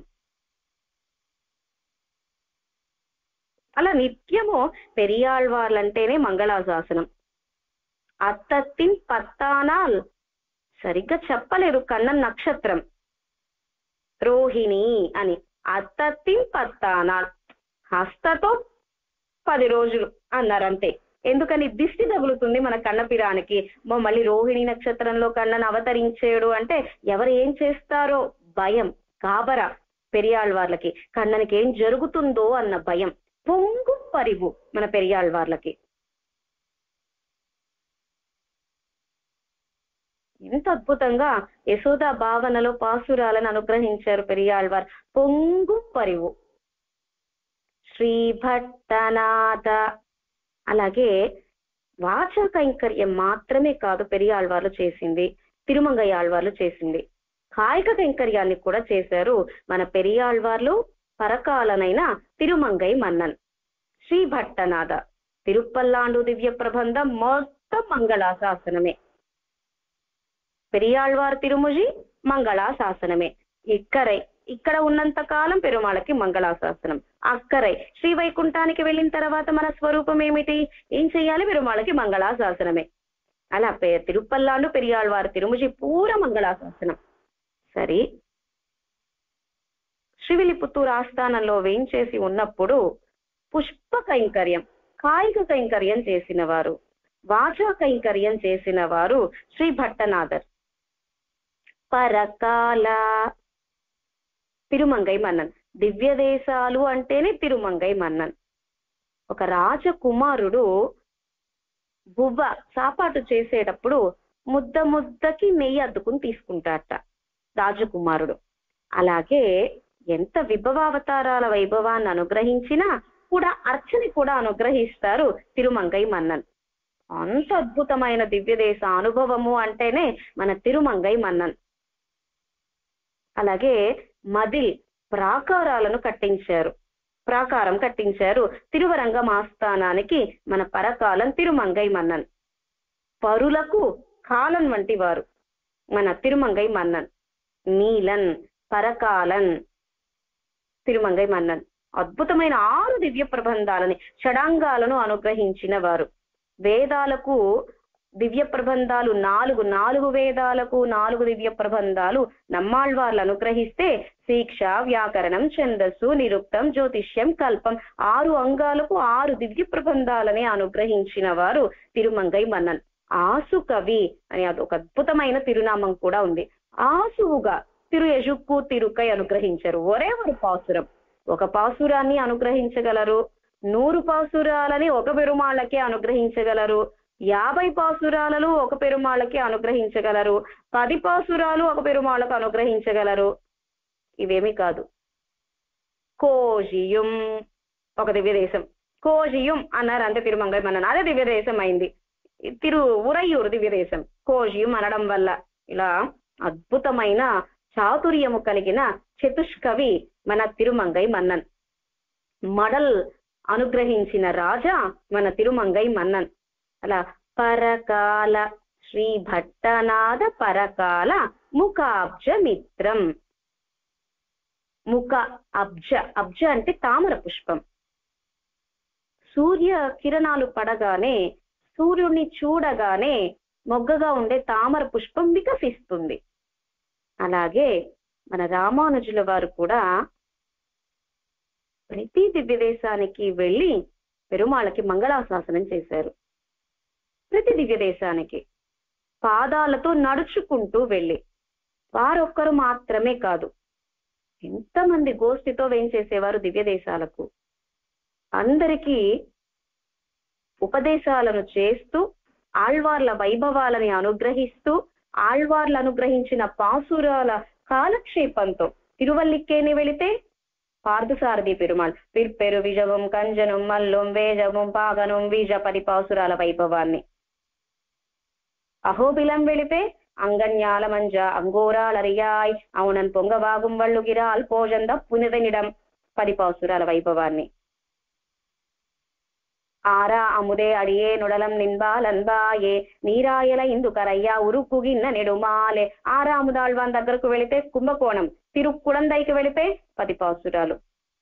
అలా నిత్యము పెరియాళ్వార్లంటేనే మంగళాశాసనం. అత్తత్తిన్ పత్తానాల్ సరిగ్గా చెప్పలేరు, కన్నన్ నక్షత్రం రోహిణి అని. అత్తత్తిన్ పత్తానాల్ హస్తతో 10 రోజులు అన్నారంతే. ఎందుకని దిష్టి తగులుతుంది మన కన్నపిరానికి. మళ్ళీ రోహిణి నక్షత్రంలో కన్నను అవతరించాడు అంటే ఎవరు ఏం చేస్తారో భయం, గాబరా పెరియాళ్వార్లకి. కన్ననికి ఏం జరుగుతుందో అన్న భయం, పొంగు పరివు మన పెరియాళ్వార్లకి. ఎంత అద్భుతంగా యశోదా భావనలో పాసురాలను అనుగ్రహించారు పెరియాళ్వార్. పొంగు పరివు శ్రీ భట్టనాథ. అలాగే వాచా కైంకర్యం మాత్రమే కాదు పెరియాళ్వార్లు చేసింది, తిరుమంగై ఆళ్వార్లు చేసింది, కాయిక కైంకర్యాన్ని కూడా చేశారు మన పెరియాళ్వార్లు, పరకాలనైన తిరుమంగై మన్నన్. శ్రీ భట్టనాథ తిరుప్పల్లాండు దివ్య ప్రబంధం మొత్తం మంగళాశాసనమే. పెరియాళ్వార్ తిరుముజి మంగళాశాసనమే. ఇక్కడ ఉన్నంత కాలం పెరుమాళకి మంగళాశాసనం. అక్కరై శ్రీ వైకుంఠానికి వెళ్ళిన తర్వాత మన స్వరూపం ఏమిటి, ఏం చెయ్యాలి, పెరుమాళకి మంగళాశాసనమే. అలా తిరుప్పల్లాండు పెరియాళ్వార్ తిరుముజి పూర మంగళాశాసనం. సరే, శ్రీవిల్లిపుత్తూరు ఆస్థానంలో వేయించేసి ఉన్నప్పుడు పుష్ప కైంకర్యం, కాయిక కైంకర్యం చేసిన వారు, వాచా కైంకర్యం చేసిన వారు శ్రీ భట్టనాథర్. పరకాల తిరుమంగై మన్నన్. దివ్య దేశాలు అంటేనే తిరుమంగై మన్నన్. ఒక రాజకుమారుడు బువ్వ సాపాటు చేసేటప్పుడు ముద్దకి నెయ్యి అద్దుకుని తీసుకుంటారట రాజకుమారుడు. అలాగే ఎంత విభవావతారాల వైభవాన్ని అనుగ్రహించినా కూడా అర్చని కూడా అనుగ్రహిస్తారు తిరుమంగై మన్నన్. అంత అద్భుతమైన దివ్య దేశ అనుభవము అంటేనే మన తిరుమంగై మన్నన్. అలాగే మదిల్ ప్రాకారాలను ప్రాకారం కట్టించారు తిరువరంగం ఆస్థానానికి మన పరకాలం తిరుమంగై మన్నన్. పరులకు కాలన్ వంటి వారు మన తిరుమంగై మన్నన్. నీలన్, పరకాలన్, తిరుమంగై మన్నన్. అద్భుతమైన 6 దివ్య ప్రబంధాలని, షడాంగాలను అనుగ్రహించిన వారు. వేదాలకు దివ్య ప్రబంధాలు 4 వేదాలకు 4 దివ్య ప్రబంధాలు నమ్మాళ్వార్లు అనుగ్రహిస్తే, శిక్ష, వ్యాకరణం, ఛందస్సు, నిరుక్తం, జ్యోతిష్యం, కల్పం 6 అంగాలకు 6 దివ్య ప్రబంధాలని అనుగ్రహించిన వారు తిరుమంగై మన్నన్. ఆసు కవి అని అదొక అద్భుతమైన తిరునామం కూడా ఉంది. ఆసువుగా తిరుయజుక్కు తిరుకై అనుగ్రహించారు. ఒరే ఒక పాసురం, ఒక పాసురాన్ని అనుగ్రహించగలరు. 100 పాసురాలని ఒక పెరుమాళ్ళకే అనుగ్రహించగలరు. 50 పాసురాలను ఒక పెరుమాళ్ళకి అనుగ్రహించగలరు. 10 పాసురాలు ఒక పెరుమాళ్ళకు అనుగ్రహించగలరు. ఇవేమీ కాదు. కోజియం ఒక దివ్య దేశం. కోజియం అన్నారు అంటే తిరుమంగై మన్నన్, అదే దివ్య దేశం అయింది. ఉరయ్యూరు దివ్య దేశం కోజియం అనడం వల్ల. ఇలా అద్భుతమైన చాతుర్యము కలిగిన చతుష్కవి మన తిరుమంగై మన్నన్. మడల్ అనుగ్రహించిన రాజా మన తిరుమంగై మన్నన్. అలా పరకాల శ్రీ భట్టనాథ పరకాల ముఖాబ్జ మిత్రం. ముఖ అబ్జ అంటే తామర పుష్పం. సూర్య కిరణాలు పడగానే, సూర్యుడిని చూడగానే మొగ్గగా ఉండే తామర పుష్పం వికసిస్తుంది. అలాగే మన రామానుజుల వారు కూడా ప్రతి దివ్య దేశానికి వెళ్ళి పెరుమాళ్ళకి మంగళాశాసనం చేశారు. ప్రతి దివ్య దేశానికి పాదాలతో నడుచుకుంటూ వెళ్ళి, వారొక్కరు మాత్రమే కాదు, ఎంతమంది గోష్ఠితో వేయించేసేవారు దివ్య దేశాలకు. అందరికీ ఉపదేశాలను చేస్తూ, ఆళ్వార్ల వైభవాలని అనుగ్రహిస్తూ, ఆళ్వార్లు అనుగ్రహించిన పాసురాల కాలక్షేపంతో తిరువల్లిక్కేని వెళితే పార్థసారథి పెరుమాళ్ పిర్పెరు విజవం కంజనం మల్లం వేజవం పాగనం వీజ 10 పాసురాల వైభవాన్ని. అహోబిలం వెళితే అంగన్యాల మంజ అంగోరాళరియాయ్ అవునన్ పొంగవాగుం వళ్ళుగిరాల్ పోజంద పునిదనిడం 10 పాసురాల వైభవాన్ని. ఆరా అముదే అడియే నుడలం నిన్బాలన్బాయే నీరాయల ఇందుకరయ్యా ఉరుకుగిన్న నెడుమాలే. ఆరా అముదాళ్వాన్ దగ్గరకు వెళితే కుంభకోణం, తిరుక్కుడందైకి వెళితే 10 పాసురాలు.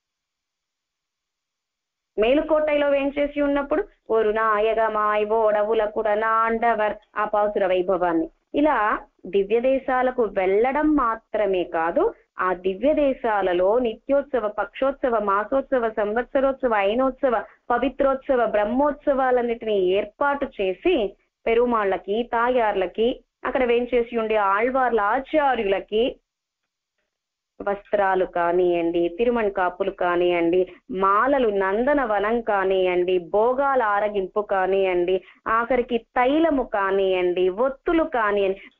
మేలుకోటైలో వేంచేసి ఉన్నప్పుడు ஒரு నాయగమాయ్ ఓడవుల కుడనాండవర్ ఆ పాసుర వైభవాన్ని. ఇలా దివ్య దేశాలకు వెళ్ళడం మాత్రమే కాదు, ఆ దివ్య దేశాలలో నిత్యోత్సవ, పక్షోత్సవ, మాసోత్సవ, సంవత్సరోత్సవ, అయినోత్సవ, పవిత్రోత్సవ, బ్రహ్మోత్సవాలన్నిటినీ ఏర్పాటు చేసి పెరుమాళ్ళకి, తాయార్లకి, అక్కడ వేంచేసి ఉండే ఆళ్వార్ల ఆచార్యులకి వస్త్రాలు కానివ్వండి, తిరుమణ్ కాపులు కానివ్వండి, మాలలు, నందన వనం కానివ్వండి, భోగాల ఆరగింపు కానివ్వండి, ఆఖరికి తైలము కానివ్వండి, ఒత్తులు కానివ్వండి,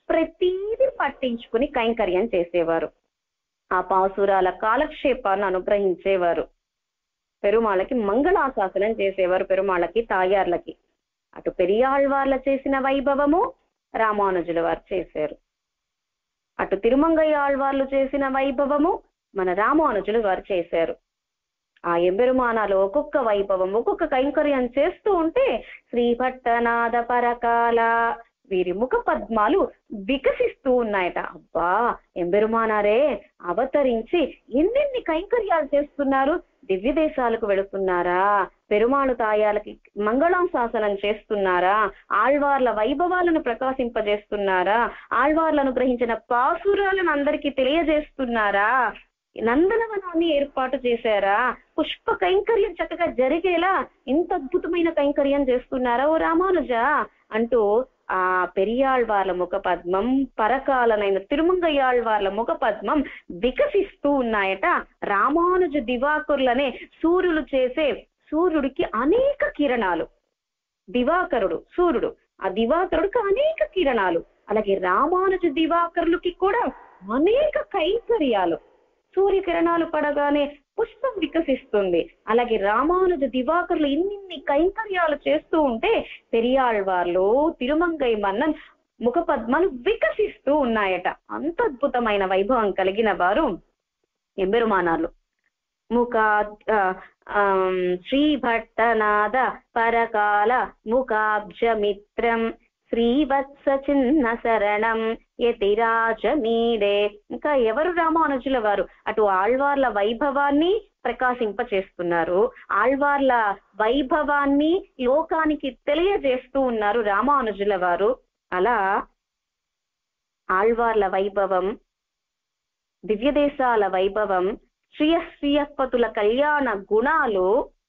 ప్రతీది పట్టించుకుని కైంకర్యం చేసేవారు. ఆ పాసురాల కాలక్షేపాన్ని అనుగ్రహించేవారు. పెరుమాళకి మంగళాశాసనం చేసేవారు. పెరుమాళకి తాయార్లకి అటు పెరియాళ్వార్ల చేసిన వైభవము రామానుజుల వారు చేశారు. అటు తిరుమంగయ్యాళ్వార్లు చేసిన వైభవము మన రామానుజులు వారు చేశారు. ఆ ఎంబెరుమానాలు ఒక్కొక్క వైభవం ఒక్కొక్క కైంకర్యం చేస్తూ ఉంటే శ్రీభట్టనాథ పరకాల వీరి ముఖ పద్మాలు వికసిస్తూ ఉన్నాయట. అబ్బా, ఎంబెరుమానారే అవతరించి ఎన్నెన్ని కైంకర్యాలు చేస్తున్నారు. దివ్య దేశాలకు వెళుతున్నారా, పెరుమాళు తాయాలకి మంగళాశాసనం చేస్తున్నారా, ఆళ్వార్ల వైభవాలను ప్రకాశింపజేస్తున్నారా, ఆళ్వార్లను గ్రహించిన పాసురాలను అందరికీ తెలియజేస్తున్నారా, నందనవనాన్ని ఏర్పాటు చేశారా, పుష్ప కైంకర్యం చక్కగా జరిగేలా ఇంత అద్భుతమైన కైంకర్యం చేస్తున్నారా ఓ రామానుజ అంటూ ఆ పెరియాళ్వార్ల ముఖ పద్మం, పరకాలనైన తిరుమంగయ్యాళ్వార్ల ముఖ పద్మం వికసిస్తూ ఉన్నాయట. రామానుజ దివాకరులనే సూర్యులు చేసే సూర్యుడికి అనేక కిరణాలు, దివాకరుడు సూర్యుడు, ఆ దివాకరుడికి అనేక కిరణాలు, అలాగే రామానుజ దివాకరులకి కూడా అనేక కైంకర్యాలు. సూర్యకిరణాలు పడగానే పుష్పం వికసిస్తుంది. అలాగే రామానుజ దివాకరులు ఇన్ని కైంకర్యాలు చేస్తూ ఉంటే పెరియాళ్వార్లు, తిరుమంగై మన్నన్ ముఖ పద్మాలు వికసిస్తూ ఉన్నాయట. అంత అద్భుతమైన వైభవం కలిగిన వారు ఎంబెరుమానార్లు. శ్రీభట్టనాథ పరకాల ముఖాబ్జమిత్రం శ్రీవత్స చిన్న శరణం యతిరాజమీడే. ఇంకా ఎవరు రామానుజుల వారు అటు ఆళ్వార్ల వైభవాన్ని ప్రకాశింపచేస్తున్నారు, ఆళ్వార్ల వైభవాన్ని లోకానికి తెలియజేస్తూ ఉన్నారు రామానుజుల వారు. అలా ఆళ్వార్ల వైభవం, దివ్యదేశాల వైభవం, శ్రీయపతుల కళ్యాణ గుణాలు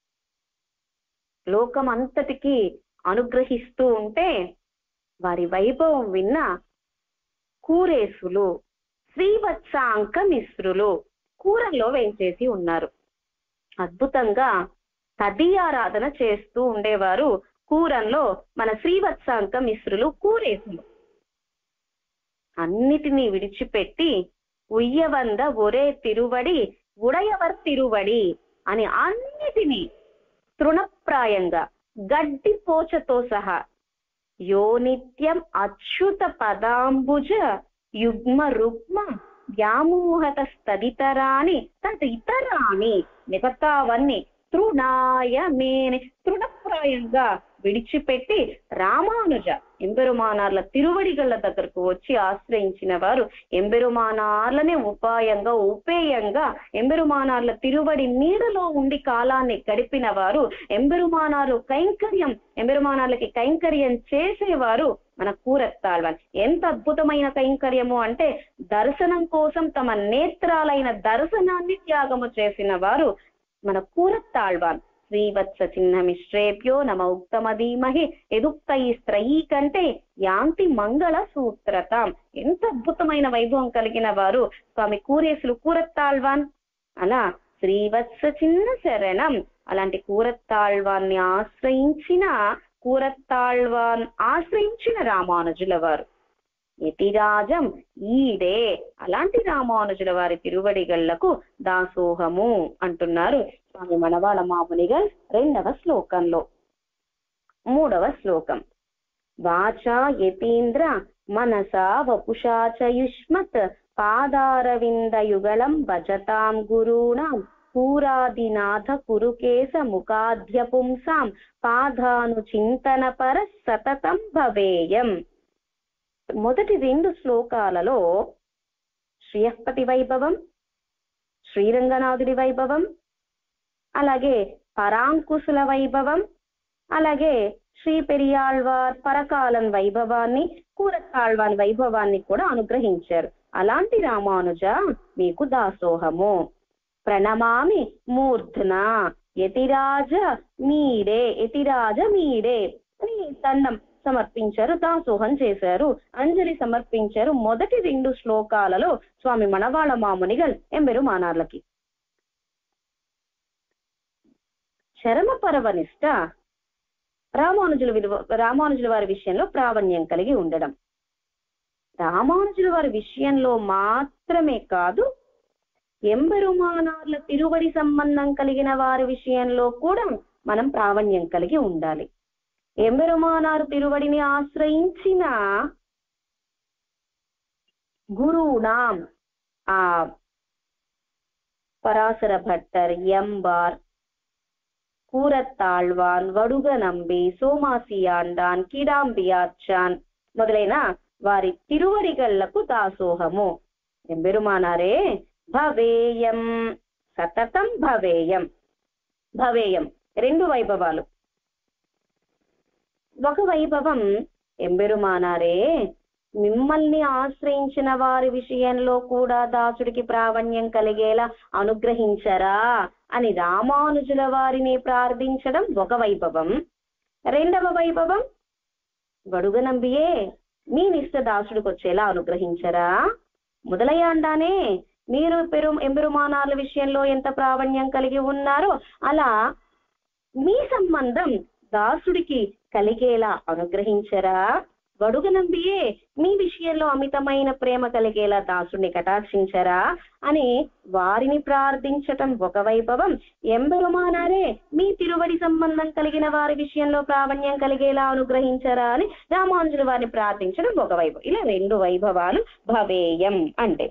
లోకం అంతటికి అనుగ్రహిస్తూ ఉంటే వారి వైభవం విన్న కూరేసులు, శ్రీవత్సాంక మిశ్రులు కూరల్లో వేంచేసి ఉన్నారు. అద్భుతంగా తదీయారాధన చేస్తూ ఉండేవారు కూరంలో మన శ్రీవత్సాంక మిశ్రులు, కూరేసులు. అన్నిటినీ విడిచిపెట్టి ఉయ్యవంద ఒరే తిరువడి ఉడయవర్ తిరువడి అని అన్నిటినీ తృణప్రాయంగా గడ్డి పోచతో సహా యో నిత్యం అచ్యుత పదాంబుజ యుగ్మ రుగ్మ వ్యామోహత స్తదితరాని తదితరాని మిగతావన్నీ తృణాయమేని తృణప్రాయంగా విడిచిపెట్టి రామానుజ ఎంబెరుమానార్ల తిరువడిగళ్ళ దగ్గరకు వచ్చి ఆశ్రయించిన వారు ఎంబెరుమానార్లనే ఉపాయంగా ఉపేయంగా ఎంబెరుమానార్ల తిరువడి నీడలో ఉండి కాలాన్ని గడిపిన వారు ఎంబెరుమానార్లు కైంకర్యం, ఎంబెరుమానార్లకి కైంకర్యం చేసేవారు మన కూరత్తాళ్వాన్. ఎంత అద్భుతమైన కైంకర్యము అంటే దర్శనం కోసం తమ నేత్రాలైన దర్శనాన్ని త్యాగము చేసిన వారు మన కూరత్తాళ్వాన్. శ్రీవత్స చిన్న మిశ్రేభ్యో నమ ఉక్తమధీమహి ఎదుక్తై స్త్రయీ కంటే యాంతి మంగళ సూత్రతాం. ఎంత అద్భుతమైన వైభవం కలిగిన వారు స్వామి కూరేసులు, కూరత్తాళ్వాన్. అలా శ్రీవత్స చిన్న శరణం, అలాంటి కూరత్తాళ్వాన్ని ఆశ్రయించిన రామానుజుల వారు. యతిరాజం ఈడే, అలాంటి రామానుజుల వారి తిరువడిగళ్లకు దాసోహము అంటున్నారు స్వామి మనవాళ మామునిగల్ 2వ శ్లోకంలో. 3వ శ్లోకం. వాచా యతీంద్ర మనసా వపుషా చ యుష్మత్ పాదారవింద యుగళం భజతాం గురూణాం పూరాదినాథ కురుకేశ ముఖాధ్య పుంసాం పాదాను చింతన పర సతతం భవేయం. మొదటి 2 శ్లోకాలలో శ్రీయపతి వైభవం, శ్రీరంగనాథుడి వైభవం, అలాగే పరాంకుశుల వైభవం, అలాగే శ్రీ పెరియాళ్వార్ పరకాలన్ వైభవాన్ని, కూరత్తాళ్వాన్ వైభవాన్ని కూడా అనుగ్రహించారు. అలాంటి రామానుజ మీకు దాసోహము. ప్రణమామి మూర్ధన యతిరాజ మీడే, యతిరాజ మీడే అని దండం సమర్పించారు, దాసోహం చేశారు, అంజలి సమర్పించారు. మొదటి 2 శ్లోకాలలో స్వామి మనవాళ మామునిగల్ ఎంబెరుమానార్లకి. చరమ పరవనిష్ట రామానుజుల వారి విషయంలో ప్రావణ్యం కలిగి ఉండడం. రామానుజుల వారి విషయంలో మాత్రమే కాదు, ఎంబెరుమానార్ల తిరువడి సంబంధం కలిగిన వారి విషయంలో కూడా మనం ప్రావణ్యం కలిగి ఉండాలి. ఎంబెరుమానారు తిరువడిని ఆశ్రయించిన గురువునాం ఆ పరాశర భట్టర్, ఎంబార్, కూరత్తాళ్వాన్, వడుగనంబి, సోమాసియాండాన్, కిడాంబియాచాన్ మొదలైన వారి తిరువడిగళ్లకు దాసోహము. ఎంబెరుమానారే భవేయం, సతతం భవేయం. భవేయం రెండు వైభవాలు. ఒక వైభవం ఎంబెరుమానారే మిమ్మల్ని ఆశ్రయించిన వారి విషయంలో కూడా దాసుడికి ప్రావణ్యం కలిగేలా అనుగ్రహించరా అని రామానుజుల వారిని ప్రార్థించడం ఒక వైభవం. రెండవ వైభవం, వడుగనంబియే మీ నిష్ట దాసుడికి వచ్చేలా అనుగ్రహించరా. మొదలయ్యాండానే మీరు ఎంబెరుమానార్ల విషయంలో ఎంత ప్రావణ్యం కలిగి ఉన్నారో అలా మీ సంబంధం దాసుడికి కలిగేలా అనుగ్రహించరా. వడుగనంబియే మీ విషయంలో అమితమైన ప్రేమ కలిగేలా దాసుడిని కటాక్షించరా అని వారిని ప్రార్థించటం ఒక వైభవం. ఎంబెరుమానారే మీ తిరువడి సంబంధం కలిగిన వారి విషయంలో ప్రావణ్యం కలిగేలా అనుగ్రహించరా అని రామానుజుల వారిని ప్రార్థించడం ఒక వైభవం. ఇలా రెండు వైభవాలు భవేయం అంటే.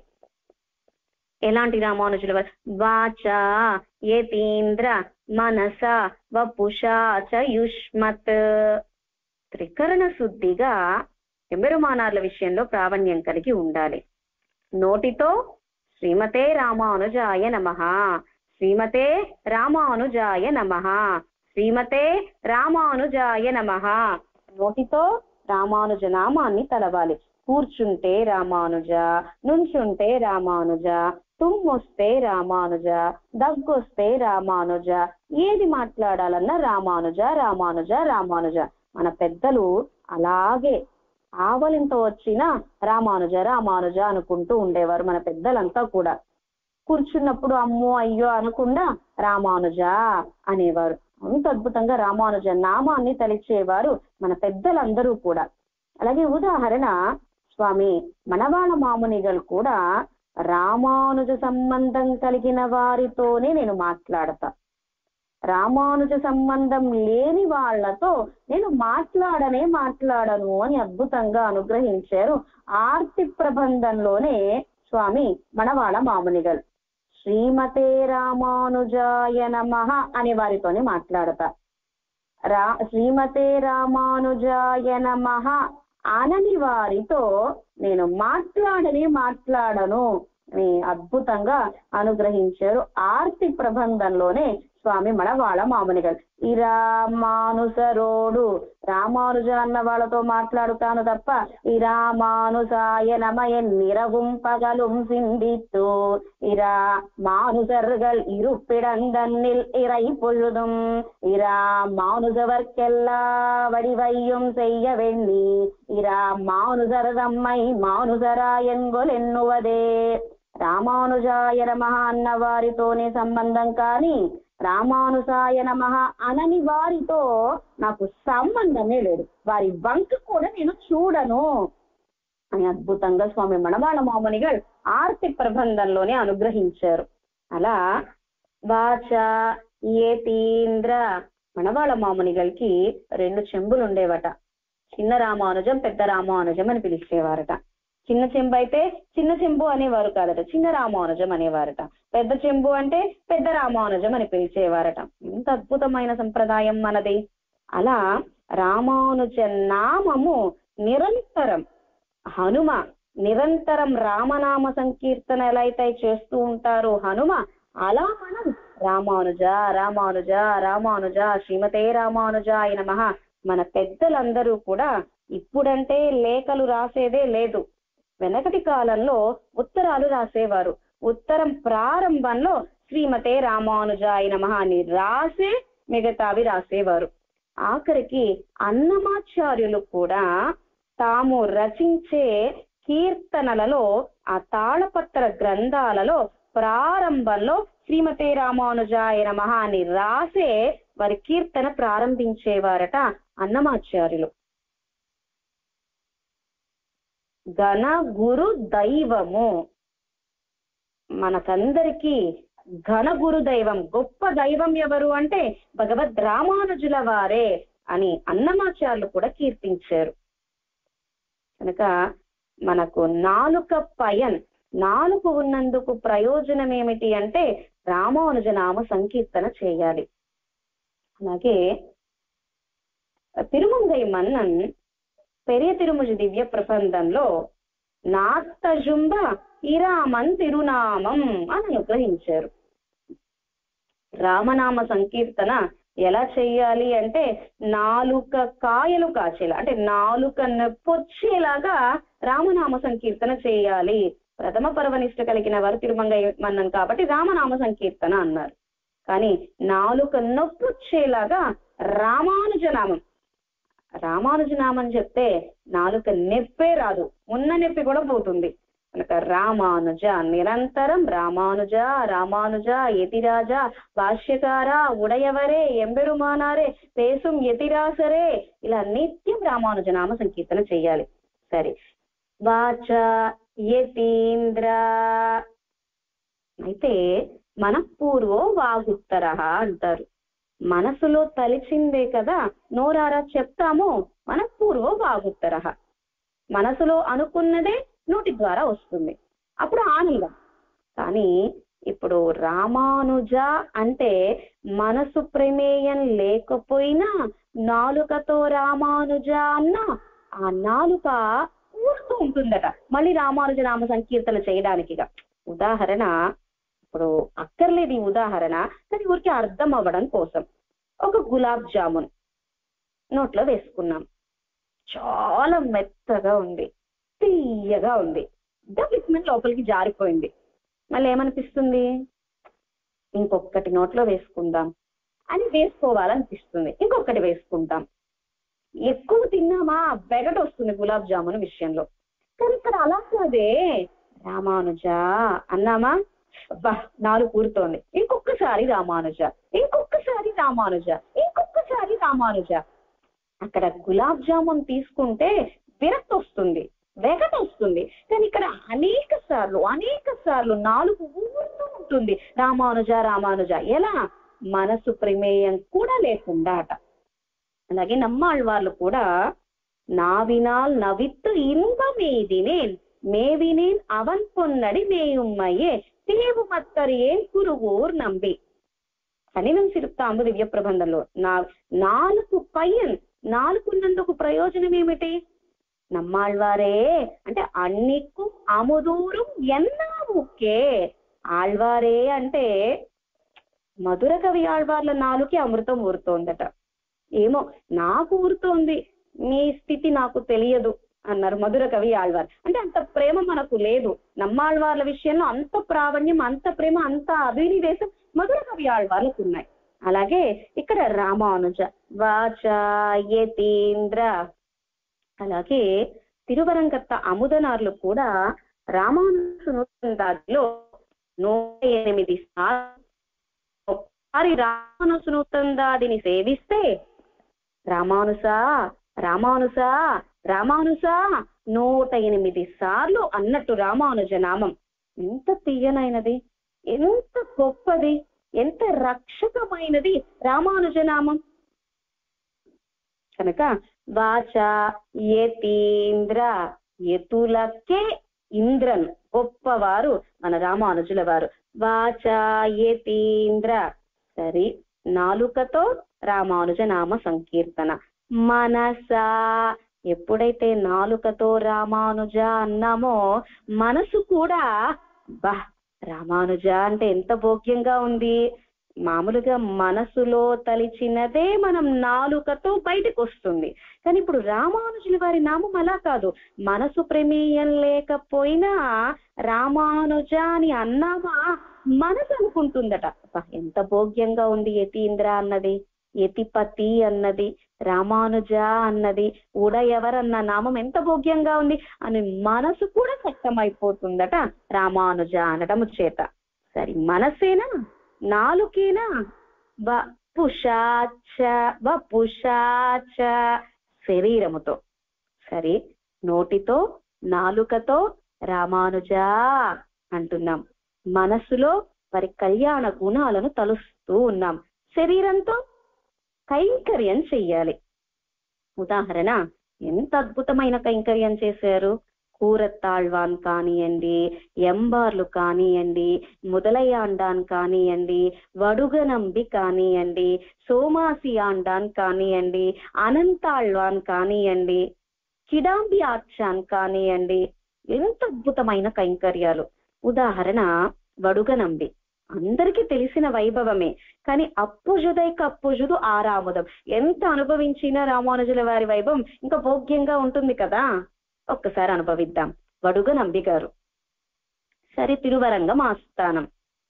ఎలాంటి రామానుజుల వారు? వాచ యతీంద్ర మనస వపుషా చ యుష్మత్. త్రికరణ శుద్ధిగా ఎంబెరుమానార్ల విషయంలో ప్రావణ్యం కలిగి ఉండాలి. నోటితో శ్రీమతే రామానుజాయ నమః, శ్రీమతే రామానుజాయ నమః, శ్రీమతే రామానుజాయ నమః. నోటితో రామానుజ నామాన్ని తలవాలి. కూర్చుంటే రామానుజ, నుంచుంటే రామానుజ, తుమ్మొస్తే రామానుజ, దగ్గొస్తే రామానుజ, ఏది మాట్లాడాలన్నా రామానుజ రామానుజ రామానుజ. మన పెద్దలు అలాగే ఆవలింత వచ్చినా రామానుజ రామానుజ అనుకుంటూ ఉండేవారు. మన పెద్దలంతా కూడా కూర్చున్నప్పుడు అమ్మో అయ్యో అనకుండా రామానుజ అనేవారు. అంత అద్భుతంగా రామానుజ నామాన్ని తలిచేవారు మన పెద్దలందరూ కూడా. అలాగే ఉదాహరణ, స్వామి మనవాళ మామునిగలు కూడా రామానుజ సంబంధం కలిగిన వారితోనే నేను మాట్లాడతా, రామానుజ సంబంధం లేని వాళ్లతో నేను మాట్లాడను అని అద్భుతంగా అనుగ్రహించారు. ఆర్తి ప్రబంధంలోనే స్వామి మనవాళ మామునిగల్ శ్రీమతే రామానుజాయ నమః అనే వారితోనే మాట్లాడతా. శ్రీమతే రామానుజాయ నమః అనని వారితో నేను మాట్లాడను అని అద్భుతంగా అనుగ్రహించారు. ఆర్తి ప్రబంధంలోనే స్వామి మనవాళ మామునిగల్. ఈ రామానుసరోడు రామానుజ అన్న వాళ్ళతో మాట్లాడుతాను తప్ప ఈ రామానుసాయ నమయ నిరగుంపగలుం సిందిత్తు ఇరా మానుసర్గల్ இருப்பிடந்தன்னில் இறை பொழுதும் இரா மானுசவர்க்கெல்லா வடிவையும் செய்ய வெண்ணி இரா மானுசர் தம்மை మానుసరా ఎన్నువదే. రామానుజాయ నమః అన్న వారితోనే సంబంధం, కానీ రామానుజాయ నమః అనని వారితో నాకు సంబంధమే లేదు, వారి వంక కూడా నేను చూడను అని అద్భుతంగా స్వామి మనవాళ మామునిగల్ ఆర్తి ప్రబంధంలోనే అనుగ్రహించారు. అలా వాచ యతీంద్ర మనవాళ మామునిగల్కి 2 చెంబులు ఉండేవట. చిన్న రామానుజం పెద్ద రామానుజం అని పిలిచేవారట. చిన్న చెంబు అయితే చిన్న చెంబు అనేవారు కాదట, చిన్న రామానుజం అనేవారట. పెద్ద చెంబు అంటే పెద్ద రామానుజం అని పిలిచేవారట. ఎంత అద్భుతమైన సంప్రదాయం మనది. అలా రామానుజ నామము నిరంతరం హనుమ నిరంతరం రామనామ సంకీర్తన ఎలా అయితే చేస్తూ ఉంటారో హనుమ, అలా మనం రామానుజ రామానుజ రామానుజ శ్రీమతే రామానుజాయ నమః. మన పెద్దలందరూ కూడా ఇప్పుడంటే లేఖలు రాసేదే లేదు, వెనకటి కాలంలో ఉత్తరాలు రాసేవారు. ఉత్తరం ప్రారంభంలో శ్రీమతే రామానుజాయ నమః అని రాసే మిగతావి రాసేవారు. ఆఖరికి అన్నమాచార్యులు కూడా తాము రచించే కీర్తనలలో ఆ తాళపత్ర గ్రంథాలలో ప్రారంభంలో శ్రీమతే రామానుజాయ నమః అని రాసే వారి కీర్తన ప్రారంభించేవారట అన్నమాచార్యులు. ఘన గురు దైవము. మనకందరికీ ఘన గురు దైవం, గొప్ప దైవం ఎవరు అంటే భగవద్ రామానుజుల వారే అని అన్నమాచార్యులు కూడా కీర్తించారు. కనుక మనకు నాలుక పయన్, నాలుక ఉన్నందుకు ప్రయోజనం ఏమిటి అంటే రామానుజ నామ సంకీర్తన చేయాలి. అలాగే తిరుమంగై మన్నన్ పెరియ తిరుముజి దివ్య ప్రబంధంలో నాత్తజుంబ ఇరామన్ తిరునామం అని అనుగ్రహించారు. రామనామ సంకీర్తన ఎలా చెయ్యాలి అంటే నాలుక కాయలు కాచేలా, అంటే నాలుక నొప్పొచ్చేలాగా రామనామ సంకీర్తన చేయాలి. ప్రథమ పరవనిష్ట కలిగిన వారు తిరుమంగై మన్నన్ కాబట్టి రామనామ సంకీర్తన అన్నారు. కానీ నాలుక నొప్పొచ్చేలాగా రామానుజనామం, రామానుజనామం చెప్తే నాలుక నెప్పే రాదు, ఉన్న నొప్పి కూడా పోతుంది. కనుక రామానుజ నిరంతరం రామానుజ రామానుజ యతిరాజ భాష్యకార ఉడయవరే ఎంబెరుమానారే పేసుం యతిరాసరే, ఇలా నిత్యం రామానుజనామ సంకీర్తన చెయ్యాలి. సరే, వాచ యతీంద్ర అయితే మనఃపూర్వో వాగుత్తర అంటారు. మనసులో తలిచిందే కదా నోరారా చెప్తాము, మనఃపూర్వో వాగుత్తర. మనసులో అనుకున్నదే నోటి ద్వారా వస్తుంది, అప్పుడు ఆనందం. కానీ ఇప్పుడు రామానుజ అంటే మనసు ప్రమేయం లేకపోయినా నాలుకతో రామానుజ అన్న ఆ నాలుక ఊరుతూ ఉంటుందట మళ్ళీ రామానుజ నామ సంకీర్తన చేయడానికిగా. ఉదాహరణ ఇప్పుడు అక్కర్లేదు ఈ ఉదాహరణ, కానీ ఊరికి అర్థం అవ్వడం కోసం. ఒక గులాబ్ జామున్ నోట్లో వేసుకున్నాం, చాలా మెత్తగా ఉంది, తీయగా ఉంది, డబ్బిస్మెంట్ లోపలికి జారిపోయింది. మళ్ళీ ఏమనిపిస్తుంది? ఇంకొకటి నోట్లో వేసుకుందాం అని వేసుకోవాలనిపిస్తుంది, ఇంకొకటి వేసుకుంటాం. ఎక్కువ తిన్నామా బెగట వస్తుంది గులాబ్ జామున్ విషయంలో. కానీ ఇక్కడ అలా కాదే, రామానుజ అన్నామా అబ్బా నాలుగు కూరుతోంది, ఇంకొకసారి రామానుజ, ఇంకొకసారి రామానుజ, ఇంకొకసారి రామానుజ. అక్కడ గులాబ్ జామున్ తీసుకుంటే విరక్తి వస్తుంది, వెగట వస్తుంది. కానీ ఇక్కడ అనేక సార్లు నాలుగు ఊరుతూ ఉంటుంది రామానుజ రామానుజ. ఎలా? మనసు ప్రమేయం కూడా లేకుండా అట. అలాగే నమ్మాళ్ళవాళ్ళు కూడా నావినాల్ నవిత్తు ఇன்பமேதினேன் மேவினேன் அவன் பொன்னடி மேயும்மையே தேவு மத்தறிయేం కురువూర్ నంబి కనివం సిరుప్తాంబు దివ్య ప్రబంధంలో నాలుగు పయ్యన్, నాలుగున్నందుకు ప్రయోజనం ఏమిటి? நம்மாழ்வாரே అంటే అన్నికు అముదూరం ఎన్నా ముక్కే. ఆళ్వారే అంటే మధుర కవి ఆళ్వార్ల నాలుకే అమృతం ఊరుతోందట. ఏమో నాకు ఊరుతోంది, మీ స్థితి నాకు తెలియదు అన్నారు మధుర కవి ఆళ్వార్. అంటే అంత ప్రేమ మనకు లేదు. నమ్మాళ్వార్ల విషయంలో అంత ప్రావణ్యం, అంత ప్రేమ, అంత అభినివేశం మధుర కవి ఆళ్వార్లకు ఉన్నాయి. అలాగే ఇక్కడ రామానుజ వాచ యతీంద్ర. అలాగే తిరువరంగత్త అముదనార్లు కూడా రామానుజులో 108 సార్లు రామానుజునుతందాదిని సేవిస్తే రామానుజ రామానుజ రామానుజ 108 సార్లు అన్నట్టు రామానుజ నామం ఎంత తీయనైనది, ఎంత గొప్పది, ఎంత రక్షకమైనది రామానుజ నామం. కనుక వాచ యతీంద్ర, యతులకే ఇంద్రన్ గొప్పవారు మన రామానుజుల వారు. వాచ యతీంద్ర. సరి, నాలుకతో రామానుజ నామ సంకీర్తన. మనస, ఎప్పుడైతే నాలుకతో రామానుజ అన్నామో మనసు కూడా బా రామానుజ అంటే ఎంత భోగ్యంగా ఉంది. మామూలుగా మనసులో తలిచినదే మనం నాలుకతో బయటకు వస్తుంది. కానీ ఇప్పుడు రామానుజుల వారి నామం అలా కాదు, మనసు ప్రమేయం లేకపోయినా రామానుజ అని అన్నామా మనసు అనుకుంటుందట. ఎంత భోగ్యంగా ఉంది యతీంద్ర అన్నది, యతిపతి అన్నది, రామానుజ అన్నది, ఉడయవరన్న నామం ఎంత భోగ్యంగా ఉంది అని మనసు కూడా సక్తమైపోతుందట రామానుజ అనటము చేత. సరే, మనసేనా నాలుకేనా? వపుషాచ శరీరముతో. సరే, నోటితో నాలుకతో రామానుజా అంటున్నాం, మనసులో వారి కళ్యాణ గుణాలను తలుస్తూ ఉన్నాం, శరీరంతో కైంకర్యం చెయ్యాలి. ఉదాహరణ, ఎంత అద్భుతమైన కైంకర్యం చేశారు. కూరత్తాళ్వాన్ కానియండి, ఎంబార్లు కానియండి, ముదలయాండాన్ కానియండి, వడుగనంబి కానియండి, సోమాసి ఆండాన్ కానియండి, అనంతాళ్వాన్ కానియండి, కిడాంబి ఆచాన్ కానియండి, ఎంత అద్భుతమైన కైంకర్యాలు. ఉదాహరణ వడుగనంబి అందరికీ తెలిసిన వైభవమే, కానీ అప్పుజుదైక అప్పుజుదు ఆరాముదం, ఎంత అనుభవించినా రామానుజుల వారి వైభవం ఇంకా భోగ్యంగా ఉంటుంది కదా. ఒక్కసారి అనుభవిద్దాం. వడుగనంబి గారు సరే తిరువరంగం ఆస్థానం,